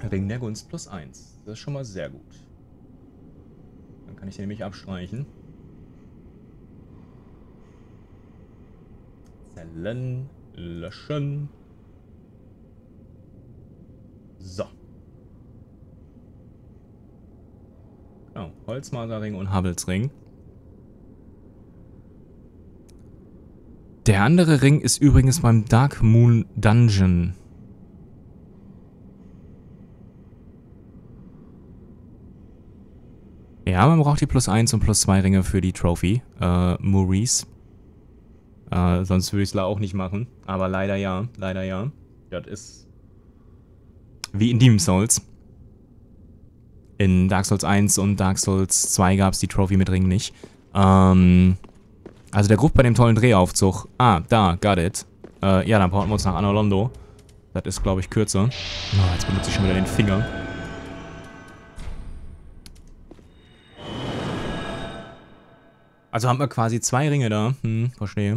Ring der Gunst +1. Das ist schon mal sehr gut. Dann kann ich den nämlich abstreichen. Zellen löschen. So. Oh, Holzmaserring und Havelsring. Der andere Ring ist übrigens beim Dark Moon Dungeon. Ja, man braucht die +1 und +2 Ringe für die Trophy. Maurice. Sonst würde ich es auch nicht machen. Aber leider ja. Leider ja. Das ist wie in Demon's Souls. In Dark Souls 1 und Dark Souls 2 gab es die Trophy mit Ringen nicht. Also der Gruft bei dem tollen Drehaufzug. Ah, da, got it. Ja, dann brauchen wir uns nach Anor Londo. Das ist, glaube ich, kürzer. Oh, jetzt benutze ich schon wieder den Finger. Also haben wir quasi 2 Ringe da. Verstehe.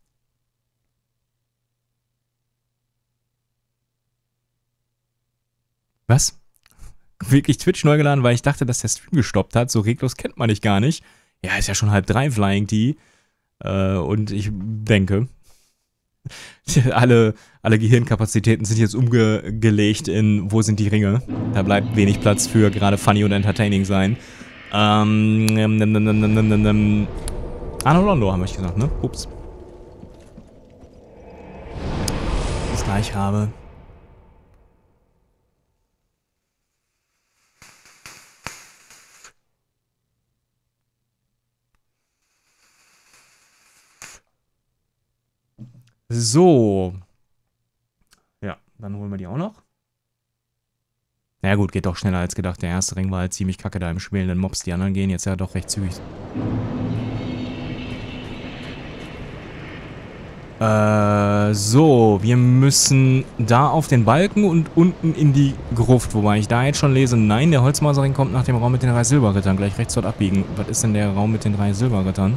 Was? Wirklich Twitch neu geladen, weil ich dachte, dass der Stream gestoppt hat. So reglos kennt man dich gar nicht. Ja, ist ja schon 2:30 Flying Tea. Und ich denke, alle Gehirnkapazitäten sind jetzt umgelegt in, wo sind die Ringe? Da bleibt wenig Platz für gerade funny und entertaining sein. Anor Londo haben wir gesagt, ne? Ups. Das gleich habe. So. Ja, dann holen wir die auch noch. Na ja, gut, geht doch schneller als gedacht. Der erste Ring war halt ziemlich kacke da im schwelenden Mobs. Die anderen gehen jetzt ja doch recht zügig. So, wir müssen da auf den Balken und unten in die Gruft. Wobei ich da jetzt schon lese, nein, der Holzmaserring kommt nach dem Raum mit den 3 Silberrittern. Gleich rechts dort abbiegen. Was ist denn der Raum mit den 3 Silberrittern?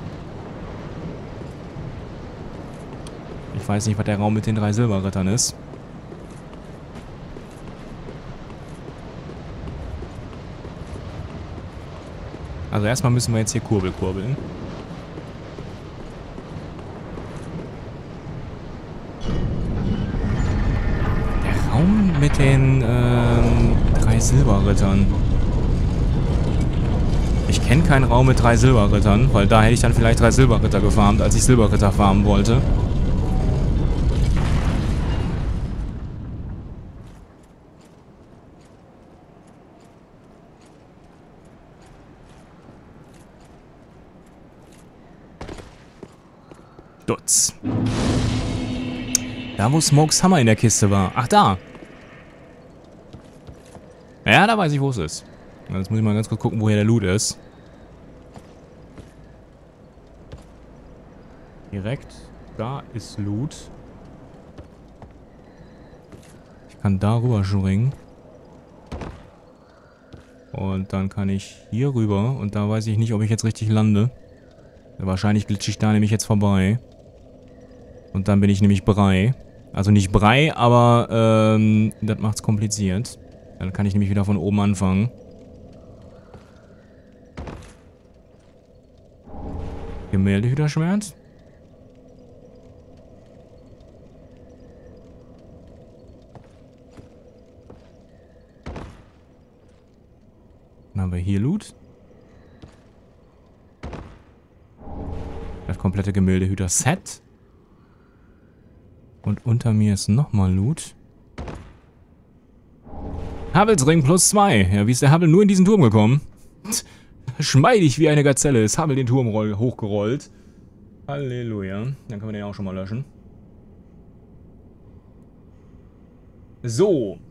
Ich weiß nicht, was der Raum mit den 3 Silberrittern ist. Also erstmal müssen wir jetzt hier kurbeln. Der Raum mit den 3 Silberrittern. Ich kenne keinen Raum mit 3 Silberrittern, weil da hätte ich dann vielleicht 3 Silberritter gefarmt, als ich Silberritter farmen wollte. Dutz. Da, wo Smokes Hammer in der Kiste war. Ach, da. Ja, da weiß ich, wo es ist. Jetzt muss ich mal ganz kurz gucken, woher der Loot ist. Direkt. Da ist Loot. Ich kann da rüber springen. Und dann kann ich hier rüber. Und da weiß ich nicht, ob ich jetzt richtig lande. Wahrscheinlich glitsche ich da nämlich jetzt vorbei. Und dann bin ich nämlich Brei. Also nicht Brei, aber das macht's kompliziert. Dann kann ich nämlich wieder von oben anfangen. Gemäldehüterschwert. Dann haben wir hier Loot. Das komplette Gemäldehüter-Set. Und unter mir ist nochmal Loot. Havelsring +2. Ja, wie ist der Havel nur in diesen Turm gekommen? Schmeidig wie eine Gazelle ist Havel den Turm hochgerollt. Halleluja. Dann können wir den auch schon mal löschen. So.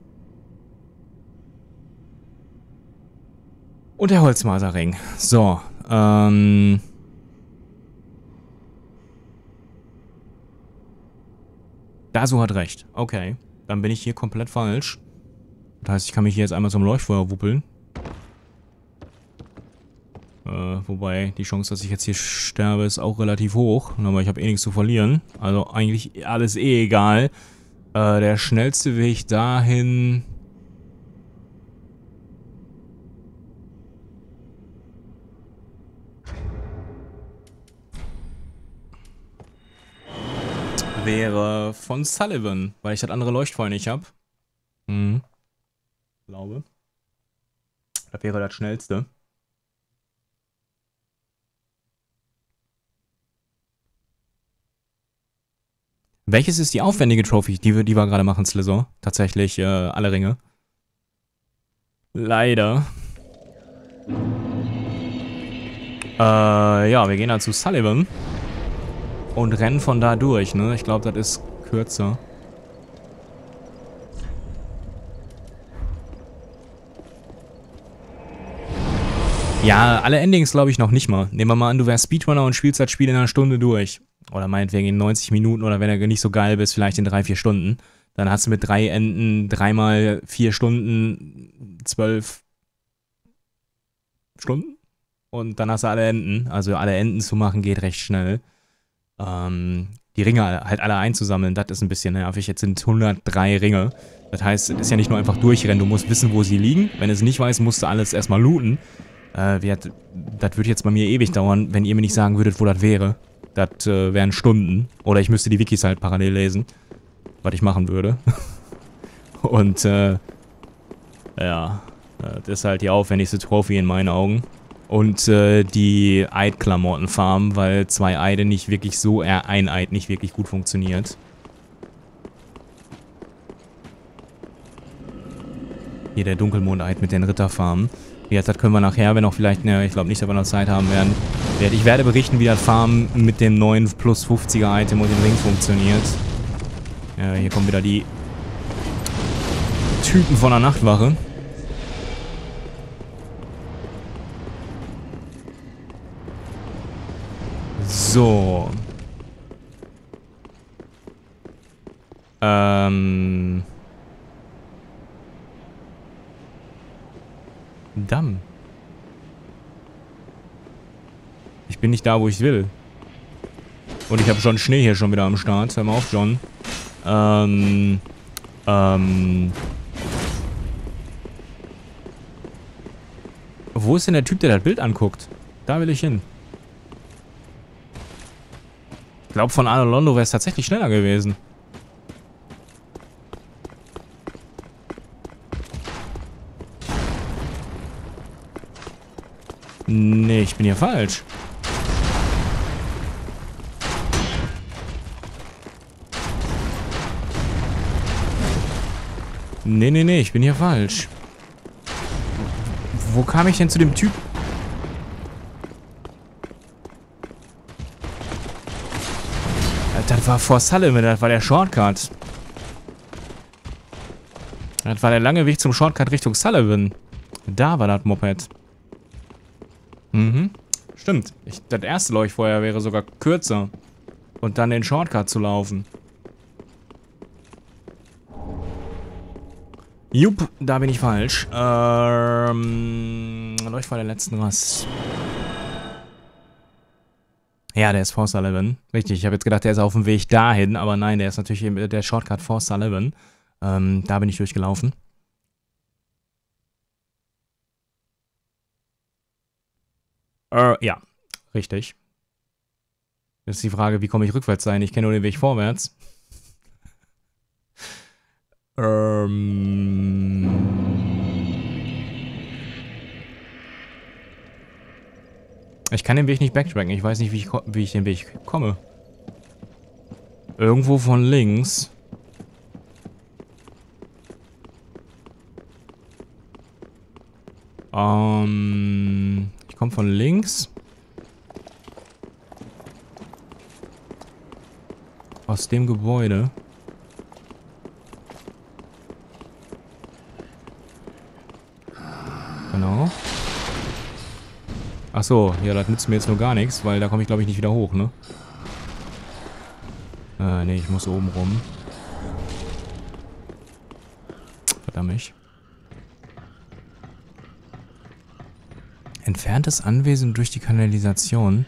Und der Holzmaserring. So. Dasu hat recht. Okay. Dann bin ich hier komplett falsch. Das heißt, ich kann mich hier jetzt einmal zum Leuchtfeuer wuppeln. Wobei die Chance, dass ich jetzt hier sterbe, ist auch relativ hoch. Aber ich habe eh nichts zu verlieren. Also eigentlich alles eh egal. Der schnellste Weg dahin wäre von Sullivan, weil ich das andere Leuchtfeuer nicht habe. Glaube. Das wäre das schnellste. Welches ist die aufwendige Trophy, die wir gerade machen, Slizor? Tatsächlich alle Ringe. Leider. Ja, wir gehen dann zu Sullivan. Und rennen von da durch, ne? Ich glaube, das ist kürzer. Ja, alle Endings glaube ich noch nicht mal. Nehmen wir mal an, du wärst Speedrunner und spielst das Spiel in einer Stunde durch. Oder meinetwegen in 90 Minuten oder wenn du nicht so geil bist, vielleicht in 3-4 Stunden. Dann hast du mit 3 Enden 3 mal 4 Stunden 12 Stunden. Und dann hast du alle Enden. Also alle Enden zu machen geht recht schnell. Die Ringe halt alle einzusammeln, das ist ein bisschen nervig. Jetzt sind 103 Ringe. Das heißt, es ist ja nicht nur einfach durchrennen, du musst wissen, wo sie liegen. Wenn du es nicht weißt, musst du alles erstmal looten. Das würde jetzt bei mir ewig dauern, wenn ihr mir nicht sagen würdet, wo das wäre. Das wären Stunden. Oder ich müsste die Wikis halt parallel lesen. Was ich machen würde. Und, ja. Das ist halt die aufwendigste Trophy in meinen Augen. Und die Eid-Klamotten-Farm, weil 2 Eide nicht wirklich so, ein Eid nicht wirklich gut funktioniert. Hier der Dunkelmond-Eid mit den Ritterfarmen. Jetzt, das können wir nachher, wenn auch vielleicht, ne, ich glaube nicht, dass wir noch Zeit haben werden. Ich werde berichten, wie das Farmen mit dem neuen plus 50er Item und dem Ring funktioniert. Ja, hier kommen wieder die Typen von der Nachtwache. So. Damm. Ich bin nicht da, wo ich will. Und ich habe schon Schnee hier schon wieder am Start. Hör mal auf, John. Wo ist denn der Typ, der das Bild anguckt? Da will ich hin. Ich glaube, von Arno Londo wäre es tatsächlich schneller gewesen. Nee, ich bin hier falsch. Nee, ich bin hier falsch. Wo kam ich denn zu dem Typ? Das war vor Sullivan, das war der Shortcut. Das war der lange Weg zum Shortcut Richtung Sullivan. Da war das Moped. Stimmt. Das erste Leuchtfeuer wäre sogar kürzer. Und dann den Shortcut zu laufen. Jupp, da bin ich falsch. Leuchtfeuer der letzten Rast. Ja, der ist vor Sullivan. Richtig, ich habe jetzt gedacht, der ist auf dem Weg dahin. Aber nein, der ist natürlich der Shortcut vor Sullivan. Da bin ich durchgelaufen. Ja, richtig. Jetzt ist die Frage, wie komme ich rückwärts sein? Ich kenne nur den Weg vorwärts. Ich kann den Weg nicht backtracken. Ich weiß nicht, wie ich den Weg komme. Irgendwo von links. Ich komme von links. Aus dem Gebäude. Genau. Ach so, ja, das nützt mir jetzt nur gar nichts, weil da komme ich, glaube ich, nicht wieder hoch, ne? Ne, ich muss oben rum. Verdammt. Entferntes Anwesen durch die Kanalisation.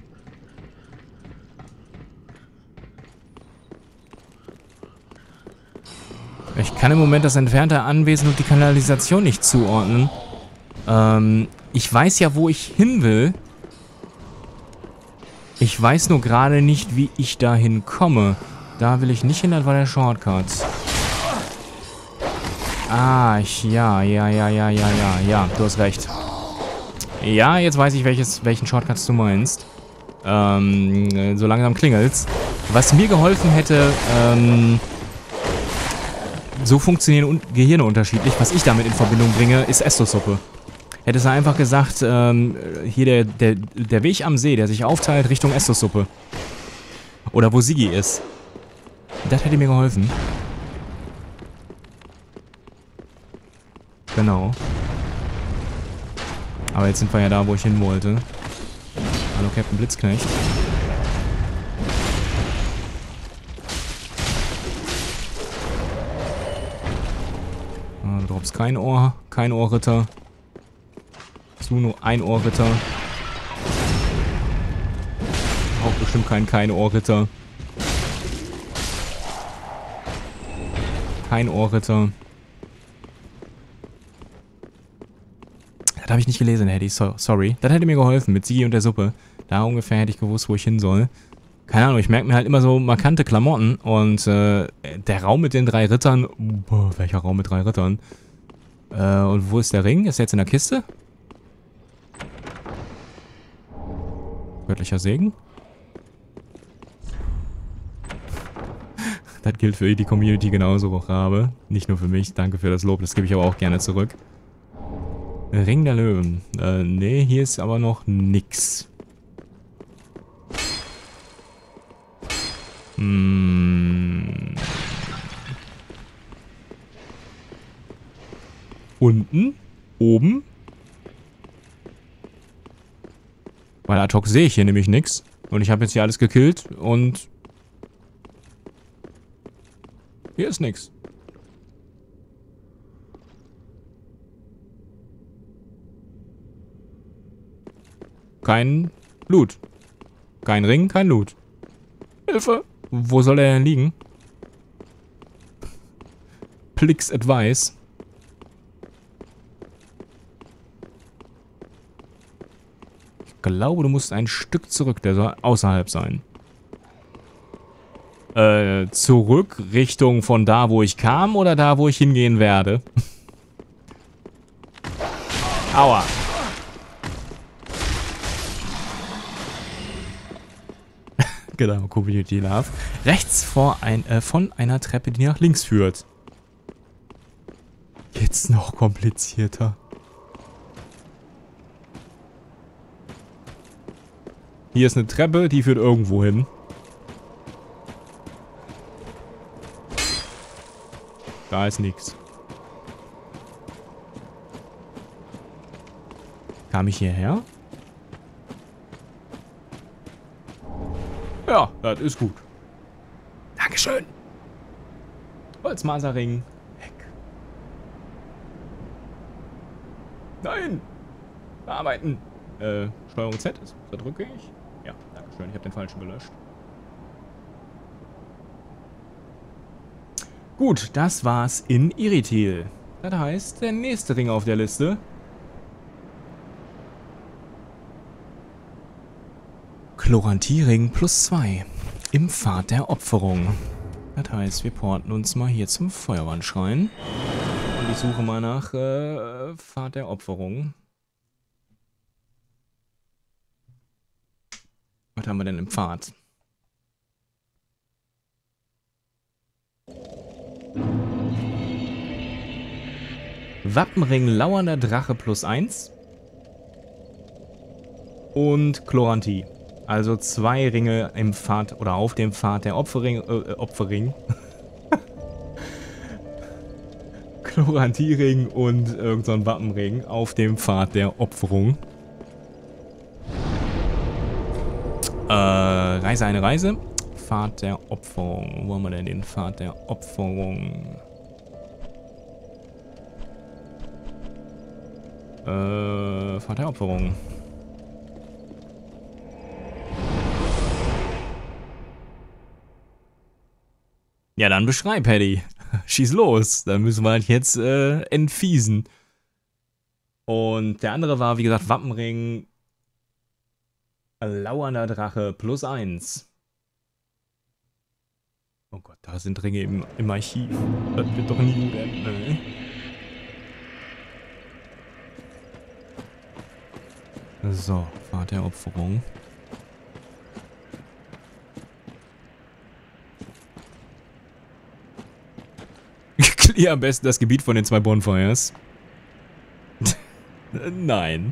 Ich kann im Moment das entfernte Anwesen und die Kanalisation nicht zuordnen. Ich weiß ja, wo ich hin will. Ich weiß nur gerade nicht, wie ich dahin komme. Da will ich nicht hin, das war der Shortcut. Ah, ja, du hast recht. Ja, jetzt weiß ich, welchen Shortcuts du meinst. So langsam klingelt's. Was mir geholfen hätte, so funktionieren Gehirne unterschiedlich. Was ich damit in Verbindung bringe, ist Estus-Suppe. Hättest du einfach gesagt, hier der Weg am See, der sich aufteilt Richtung Estus-Suppe. Oder wo Sigi ist. Das hätte mir geholfen. Genau. Aber jetzt sind wir ja da, wo ich hin wollte. Hallo, Captain Blitzknecht. Du droppst kein Ohr. Kein Ohrritter. Hast du nur ein Ohrritter? Auch bestimmt kein Ohrritter. Kein Ohrritter. Das habe ich nicht gelesen, Hedy. Sorry. Das hätte mir geholfen mit Sigi und der Suppe. Da ungefähr hätte ich gewusst, wo ich hin soll. Keine Ahnung, ich merke mir halt immer so markante Klamotten. Und der Raum mit den 3 Rittern... Boah, welcher Raum mit 3 Rittern? Und wo ist der Ring? Ist er jetzt in der Kiste? Göttlicher Segen? Das gilt für die Community genauso, Rabe. Nicht nur für mich. Danke für das Lob. Das gebe ich aber auch gerne zurück. Ring der Löwen. Nee, hier ist aber noch nix. Unten? Oben? Weil ad hoc sehe ich hier nämlich nichts. Und ich habe jetzt hier alles gekillt und... Hier ist nix. Kein Loot. Kein Ring, kein Loot. Hilfe! Wo soll er denn liegen? Plix Advice. Ich glaube, du musst ein Stück zurück, der soll außerhalb sein. Zurück Richtung von da, wo ich kam oder da, wo ich hingehen werde? Aua. Genau, Community Love. Rechts von einer Treppe, die nach links führt. Jetzt noch komplizierter. Hier ist eine Treppe, die führt irgendwo hin. Da ist nichts. Kam ich hierher? Ja, das ist gut. Dankeschön. Holzmaserring. Weg. Nein. Bearbeiten. Steuerung Z. Da drücke ich. Ja, dankeschön. Ich habe den falschen gelöscht. Gut, das war's in Irithyll. Das heißt, der nächste Ring auf der Liste. Chlorantiering +2 im Pfad der Opferung. Das heißt, wir porten uns mal hier zum Feuerwandschrein. Und ich suche mal nach Pfad der Opferung. Was haben wir denn im Pfad? Wappenring lauernder Drache +1. Und Chlorantie. Also 2 Ringe im Pfad oder auf dem Pfad der Opferring. Chlorantiering und irgend so ein Wappenring auf dem Pfad der Opferung. Reise eine Reise. Pfad der Opferung. Wo haben wir denn den Pfad der Opferung? Pfad der Opferung. Ja, dann beschreib, Hedy. Schieß los. Dann müssen wir halt jetzt entfiesen. Und der andere war, wie gesagt, Wappenring. Lauernder Drache +1. Oh Gott, da sind Ringe im Archiv. Das wird doch nie gut enden, ne? So, Pfad der Opferung. Clear am besten das Gebiet von den 2 Bonfires. Nein.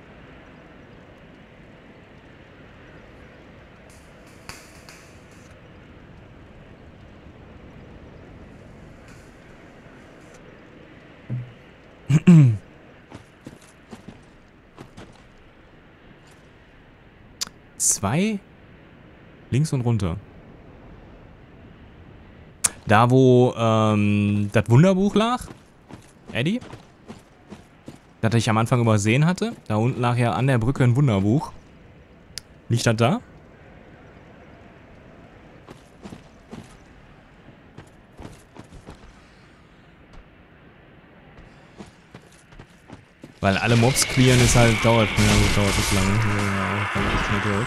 Zwei links und runter. Da, wo das Wunderbuch lag, Eddie, das ich am Anfang übersehen hatte. Da unten lag ja an der Brücke ein Wunderbuch. Liegt das da? Weil alle Mobs clearen ist halt, dauert das lange. Ja, kann ich nicht tot.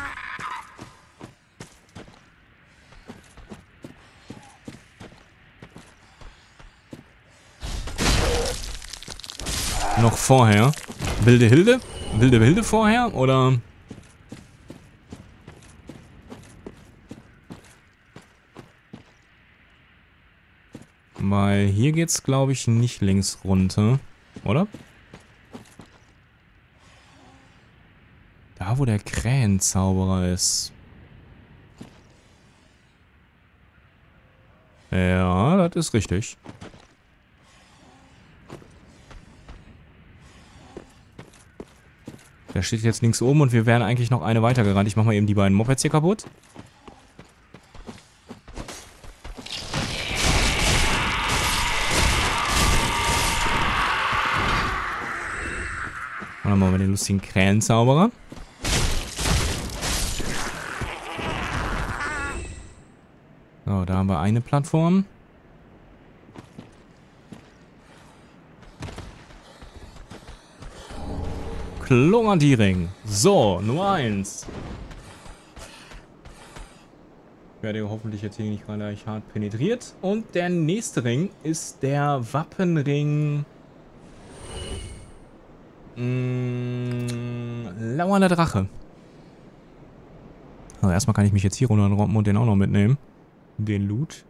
Noch vorher. Wilde Hilde? Wilde Hilde vorher? Oder? Weil hier geht's, glaube ich, nicht links runter. Oder? Da, wo der Krähenzauberer ist. Ja, das ist richtig. Der steht jetzt links oben und wir wären eigentlich noch eine weitergerannt. Ich mach mal eben die beiden Mopeds hier kaputt. Und dann machen wir den lustigen Krähenzauberer. So, da haben wir eine Plattform. Klongerdiering. So, Nummer 1. Ich werde hoffentlich jetzt hier nicht gleich hart penetriert. Und der nächste Ring ist der Wappenring. Lauernder Drache. Also erstmal kann ich mich jetzt hier runterrobben und den auch noch mitnehmen. Den Loot.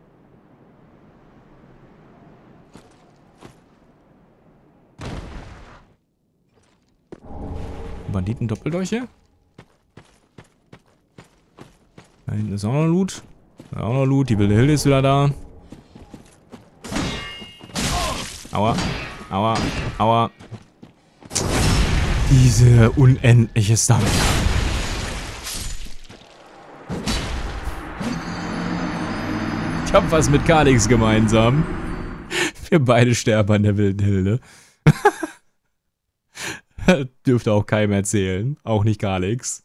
Banditen-Doppeldolche. Da hinten ist auch noch Loot. Da auch noch Loot. Die wilde Hilde ist wieder da. Aua. Aua. Aua. Diese unendliche Stamina. Ich hab was mit Kalix gemeinsam. Wir beide sterben an der wilden Hilde. Dürfte auch keinem erzählen. Auch nicht Kalix.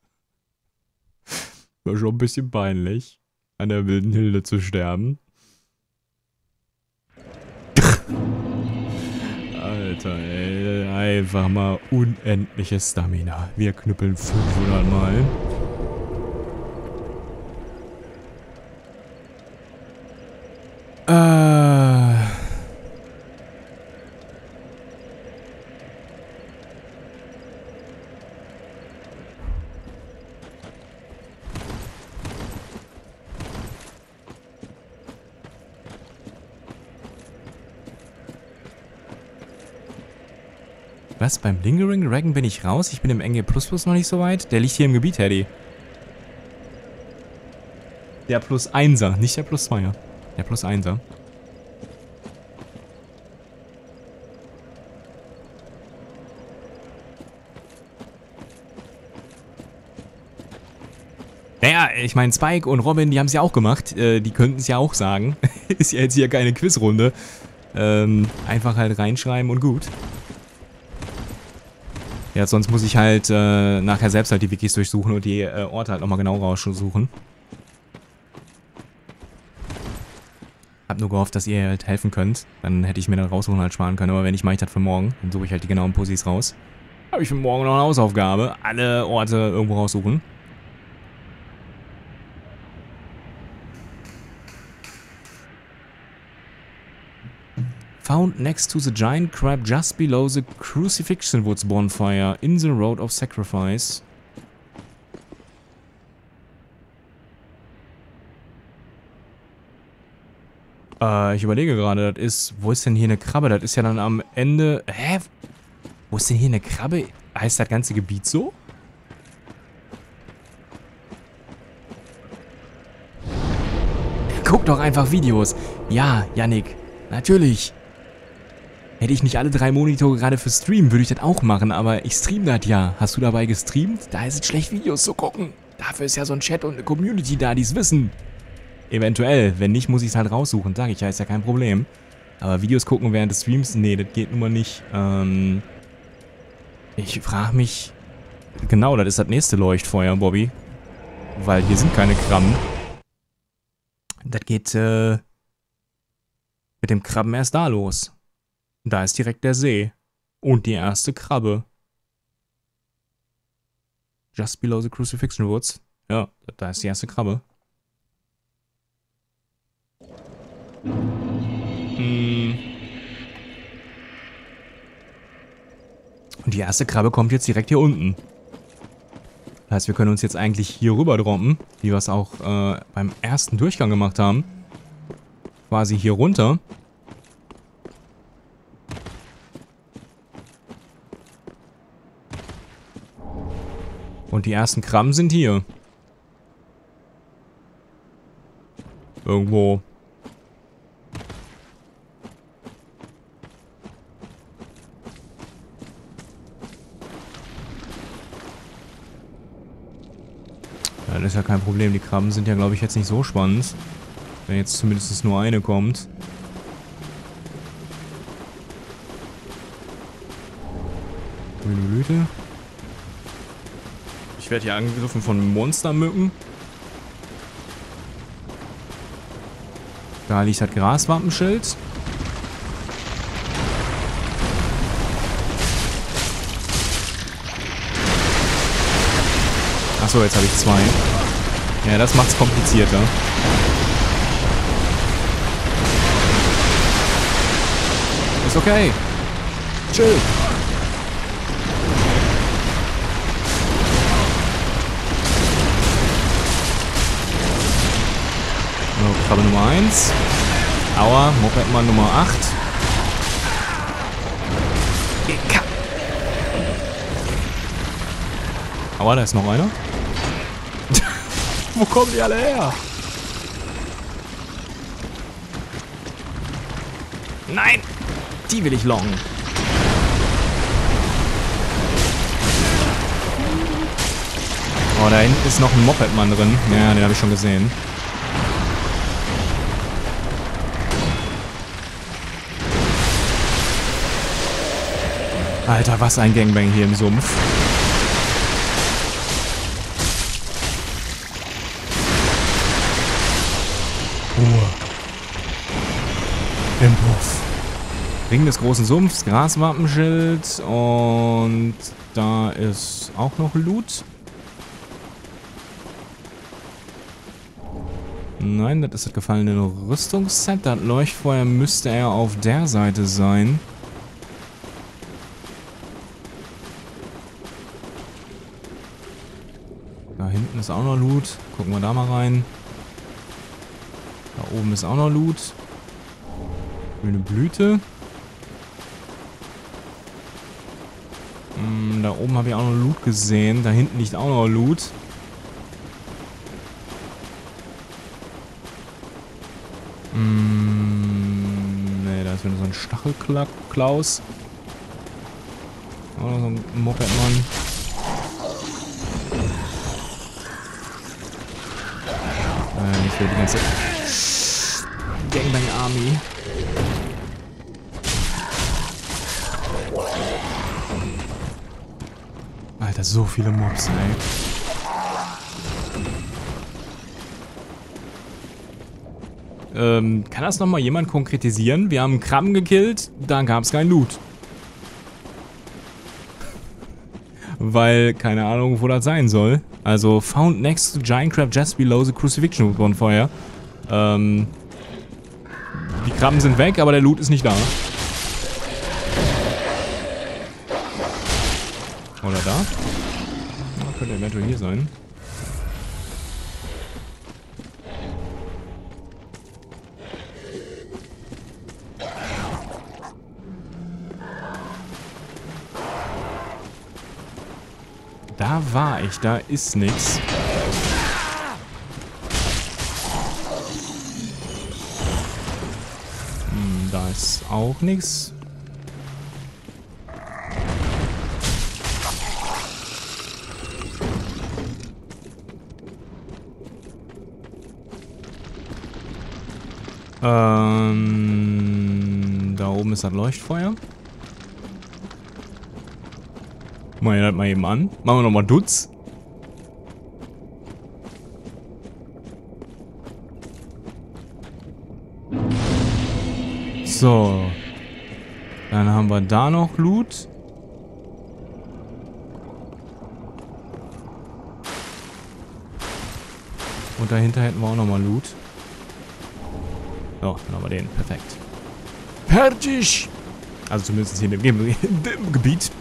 War schon ein bisschen peinlich, an der wilden Hilde zu sterben. Alter, ey. Einfach mal unendliche Stamina. Wir knüppeln 500 Mal. Was? Beim Lingering Dragon bin ich raus? Ich bin im NG++ noch nicht so weit. Der liegt hier im Gebiet, Teddy. Der +1er, nicht der +2er. Der +1er. Naja, ich meine, Spike und Robin, die haben es ja auch gemacht. Die könnten es ja auch sagen. Ist ja jetzt hier keine Quizrunde. Einfach halt reinschreiben und gut. Ja, sonst muss ich halt nachher selbst halt die Wikis durchsuchen und die Orte halt nochmal genau raussuchen. Hab nur gehofft, dass ihr halt helfen könnt. Dann hätte ich mir das raussuchen halt sparen können. Aber wenn nicht, mache ich das für morgen. Dann suche ich halt die genauen Pussys raus. Habe ich für morgen noch eine Hausaufgabe. Alle Orte irgendwo raussuchen. Found next to the giant crab just below the Crucifixion Woods bonfire in the Road of Sacrifice. Ich überlege gerade, das ist... Wo ist denn hier eine Krabbe? Das ist ja dann am Ende... Hä? Wo ist denn hier eine Krabbe? Heißt das ganze Gebiet so? Guck doch einfach Videos. Ja, Yannick. Natürlich. Hätte ich nicht alle 3 Monitore gerade für Stream, würde ich das auch machen, aber ich stream das ja. Hast du dabei gestreamt? Da ist es schlecht, Videos zu gucken. Dafür ist ja so ein Chat und eine Community da, die es wissen. Eventuell. Wenn nicht, muss ich es halt raussuchen. Sag ich ja, ist ja kein Problem. Aber Videos gucken während des Streams? Nee, das geht nun mal nicht. Ich frage mich... Genau, das ist das nächste Leuchtfeuer, Bobby. Weil hier sind keine Krabben. Das geht, mit dem Krabben erst da los. Da ist direkt der See. Und die erste Krabbe. Just below the Crucifixion Woods. Ja, da ist die erste Krabbe. Und die erste Krabbe kommt jetzt direkt hier unten. Das heißt, wir können uns jetzt eigentlich hier rüber droppen, wie wir es auch beim ersten Durchgang gemacht haben. Quasi hier runter. Und die ersten Krabben sind hier. Irgendwo. Ja, das ist ja kein Problem. Die Krabben sind ja, glaube ich, jetzt nicht so spannend. Wenn jetzt zumindest nur eine kommt. Grüne Blüte. Ich werde hier angegriffen von Monstermücken. Da liegt das Graswappenschild. Achso, jetzt habe ich 2. Ja, das macht's komplizierter. Ist okay. Chill. So, Krabbe Nummer 1. Aua, Mopedmann Nummer 8. Aua, da ist noch einer. Wo kommen die alle her? Nein! Die will ich locken. Oh, da hinten ist noch ein Mopedmann drin. Ja, den habe ich schon gesehen. Alter, was ein Gangbang hier im Sumpf. Ruhe. Im Puff. Ring des großen Sumpfs, Graswappenschild und da ist auch noch Loot. Nein, das ist das gefallene Rüstungsset. Das Leuchtfeuer müsste er auf der Seite sein. Da hinten ist auch noch Loot. Gucken wir da mal rein. Da oben ist auch noch Loot. Grüne Blüte. Da oben habe ich auch noch Loot gesehen. Da hinten liegt auch noch Loot. Ne, da ist wieder so ein Stachelklaus. Oder so ein Mopedmann. Ich will die ganze Gangbang Army. Alter, so viele Mobs, ey. Kann das nochmal jemand konkretisieren? Wir haben Krabben gekillt, dann gab es kein Loot. Weil, keine Ahnung, wo das sein soll. Also, found next to giant crab just below the Crucifixion bonfire. Die Krabben sind weg, aber der Loot ist nicht da. Oder da? Ja, könnte eventuell hier sein. Da war ich, da ist nichts. Da ist auch nichts. Da oben ist das Leuchtfeuer. Machen wir das mal eben an. Machen wir nochmal Dutz. So. Dann haben wir da noch Loot. Und dahinter hätten wir auch nochmal Loot. So, dann haben wir den. Perfekt. Fertig! Also zumindest hier in dem Gebiet.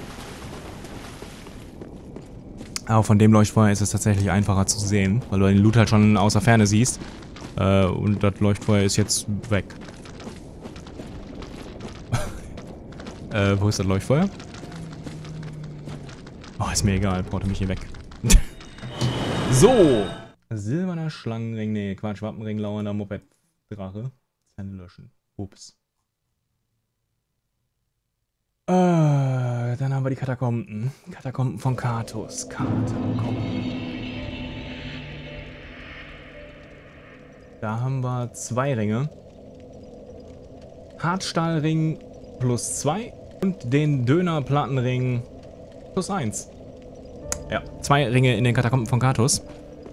Aber von dem Leuchtfeuer ist es tatsächlich einfacher zu sehen, weil du den Loot halt schon außer Ferne siehst. Und das Leuchtfeuer ist jetzt weg. Wo ist das Leuchtfeuer? Oh, ist mir egal. Porte mich hier weg. So! Silberner Schlangenring. Nee, Quatsch. Wappenring, lauernder Moped-Drache. Zähne löschen. Ups. Dann haben wir die Katakomben. Katakomben von Katos. Katakomben. Da haben wir 2 Ringe. Hartstahlring plus 2 und den Dönerplattenring plus 1. Ja, 2 Ringe in den Katakomben von Katos.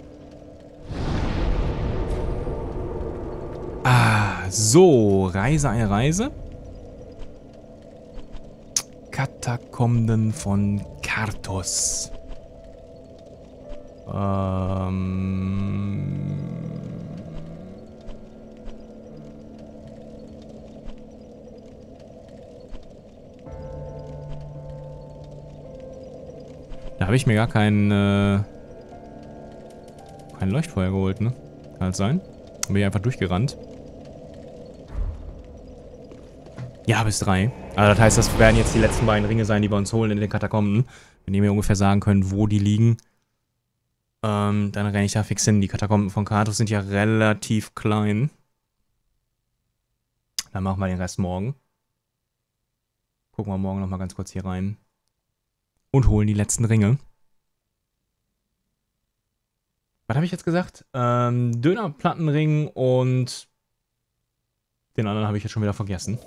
So, Reise, eine Reise. Katakomben von Katos. Da habe ich mir gar kein Leuchtfeuer geholt, ne? Kann das sein? Bin ich einfach durchgerannt. Ja, bis 3. Also das heißt, das werden jetzt die letzten beiden Ringe sein, die wir uns holen in den Katakomben. Wenn die mir ungefähr sagen können, wo die liegen, dann renne ich da fix hin. Die Katakomben von Katos sind ja relativ klein. Dann machen wir den Rest morgen. Gucken wir morgen nochmal ganz kurz hier rein. Und holen die letzten Ringe. Was habe ich jetzt gesagt? Dönerplattenring und den anderen habe ich jetzt schon wieder vergessen.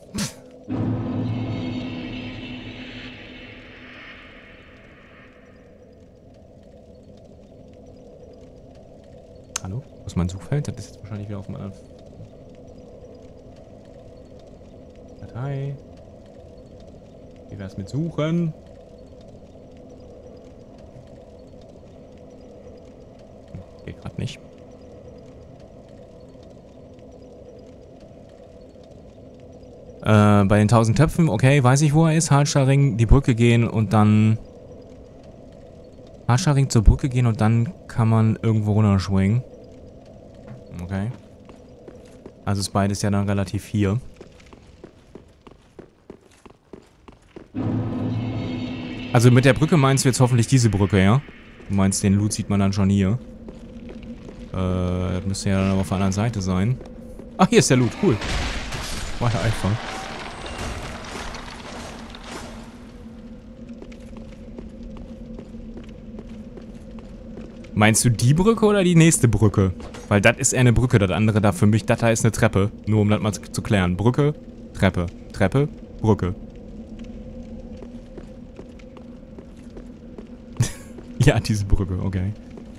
Hallo? Wo ist mein Suchfeld? Das ist jetzt wahrscheinlich wieder auf dem anderen... Datei. Wie wär's mit Suchen? Geht gerade nicht. Bei den 1000 Töpfen, okay, weiß ich, wo er ist. Hartstahlring, die Brücke gehen und dann... Hartstahlring zur Brücke gehen und dann kann man irgendwo runterschwingen. Okay. Also ist beides ja dann relativ hier. Also mit der Brücke meinst du jetzt hoffentlich diese Brücke, ja? Du meinst, den Loot sieht man dann schon hier. Das müsste ja dann aber auf der anderen Seite sein. Ach, hier ist der Loot, cool. War ja einfach. Meinst du die Brücke oder die nächste Brücke? Weil das ist eher eine Brücke, das andere da für mich, das da ist eine Treppe. Nur um das mal zu klären. Brücke, Treppe, Treppe, Brücke. Ja, diese Brücke, okay.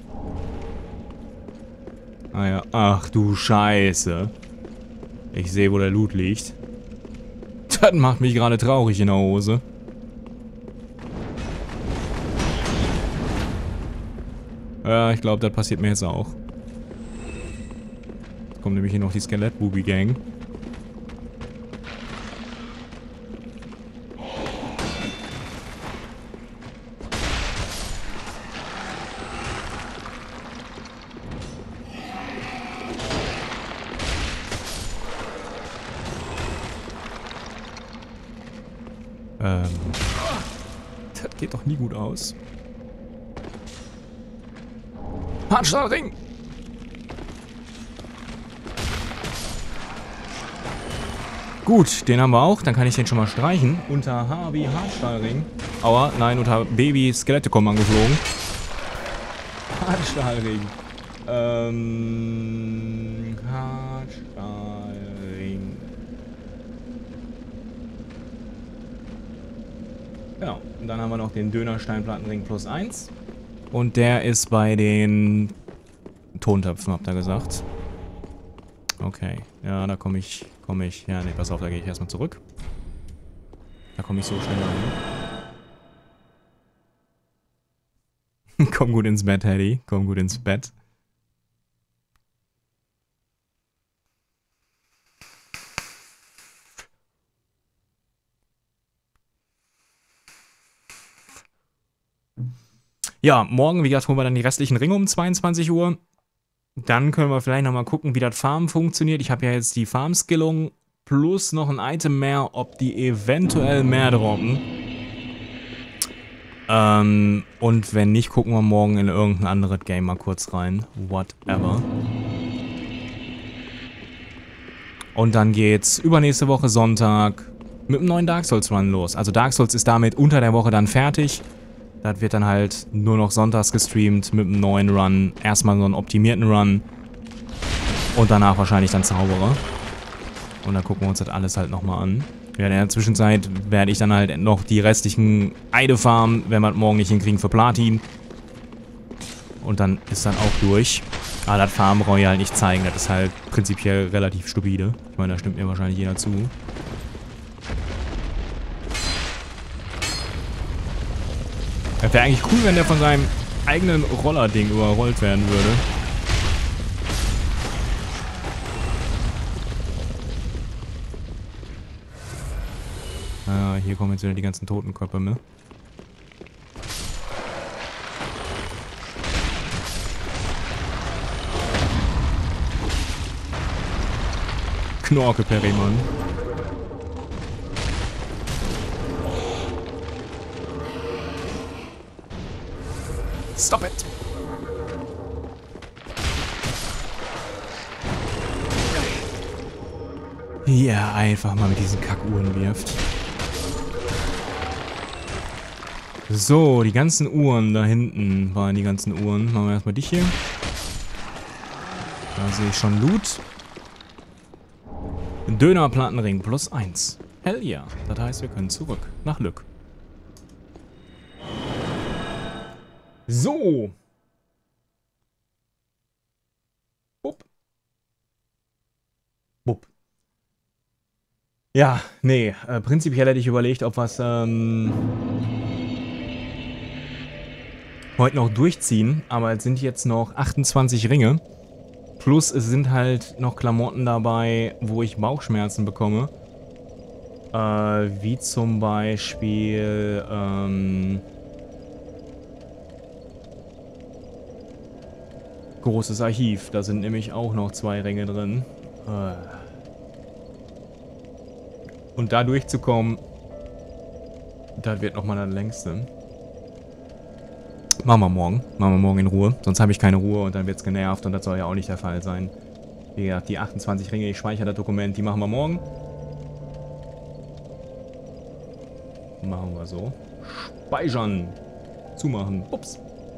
Ah ja, ach du Scheiße. Ich sehe, wo der Loot liegt. Das macht mich gerade traurig in der Hose. Ja, ich glaube, das passiert mir jetzt auch. Jetzt kommt nämlich hier noch die Skelett-Booby-Gang. Das geht doch nie gut aus. Hartstahlring! Gut, den haben wir auch. Dann kann ich den schon mal streichen. Unter H wie Hartstahlring. Aua, nein, unter B wie Skelette kommen angeflogen. Hartstahlring. Hartstahlring. Genau. Und dann haben wir noch den Dönersteinplattenring plus 1. Und der ist bei den Tontöpfen, habt ihr gesagt. Okay. Ja, da komme ich. Ja, ne, pass auf, da gehe ich erstmal zurück. Da komme ich so schnell rein. Komm gut ins Bett, Hedy. Komm gut ins Bett. Ja, morgen, wie gesagt, holen wir dann die restlichen Ringe um 22 Uhr. Dann können wir vielleicht nochmal gucken, wie das Farmen funktioniert. Ich habe ja jetzt die Farm-Skillung plus noch ein Item mehr, ob die eventuell mehr droppen. Und wenn nicht, gucken wir morgen in irgendein anderes Game mal kurz rein. Whatever. Und dann geht's übernächste Woche Sonntag mit dem neuen Dark Souls Run los. Also Dark Souls ist damit unter der Woche dann fertig. Das wird dann halt nur noch sonntags gestreamt mit einem neuen Run. Erstmal so einen optimierten Run. Und danach wahrscheinlich dann Zauberer. Und dann gucken wir uns das alles halt nochmal an. Ja, in der Zwischenzeit werde ich dann halt noch die restlichen Eide farmen, wenn wir das morgen nicht hinkriegen, für Platin. Und dann ist dann auch durch. Aber das Farmen brauche ich halt nicht zeigen. Das ist halt prinzipiell relativ stupide. Ich meine, da stimmt mir wahrscheinlich jeder zu. Es wäre eigentlich cool, wenn der von seinem eigenen Rollerding überrollt werden würde. Ah, hier kommen jetzt wieder die ganzen Totenköpfe, ne? Knorke, Perrymann. Stop it! Ja, einfach mal mit diesen Kackuhren wirft. So, die ganzen Uhren da hinten waren die ganzen Uhren. Machen wir erstmal dich hier. Da sehe ich schon Loot. Dönerplattenring plus 1. Hell yeah. Das heißt, wir können zurück nach Lück. So. Bup. Bup. Ja, nee. Prinzipiell hätte ich überlegt, ob wir es heute noch durchziehen. Aber es sind jetzt noch 28 Ringe. Plus es sind halt noch Klamotten dabei, wo ich Bauchschmerzen bekomme. Wie zum Beispiel, großes Archiv. Da sind nämlich auch noch 2 Ringe drin. Und da durchzukommen, das wird nochmal das längste. Machen wir morgen. Machen wir morgen in Ruhe. Sonst habe ich keine Ruhe und dann wird es genervt und das soll ja auch nicht der Fall sein. Wie gesagt, die 28 Ringe, ich speichere das Dokument, die machen wir morgen. Machen wir so. Speichern. Zumachen. Ups.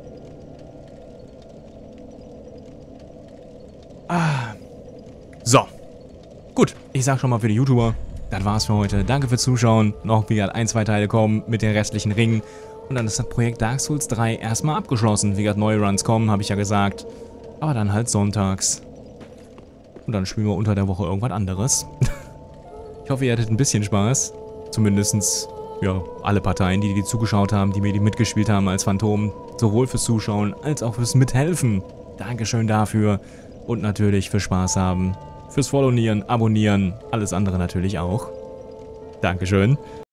So. Gut. Ich sag schon mal für die YouTuber, das war's für heute. Danke fürs Zuschauen. Noch wie gesagt 1, 2 Teile kommen mit den restlichen Ringen. Und dann ist das Projekt Dark Souls 3 erstmal abgeschlossen. Wie gesagt, neue Runs kommen, habe ich ja gesagt. Aber dann halt sonntags. Und dann spielen wir unter der Woche irgendwas anderes. Ich hoffe, ihr hattet ein bisschen Spaß. Zumindest, ja, alle Parteien, die zugeschaut haben, die mitgespielt haben als Phantom. Sowohl fürs Zuschauen als auch fürs Mithelfen. Dankeschön dafür. Und natürlich für Spaß haben. Fürs Followieren, Abonnieren, alles andere natürlich auch. Dankeschön.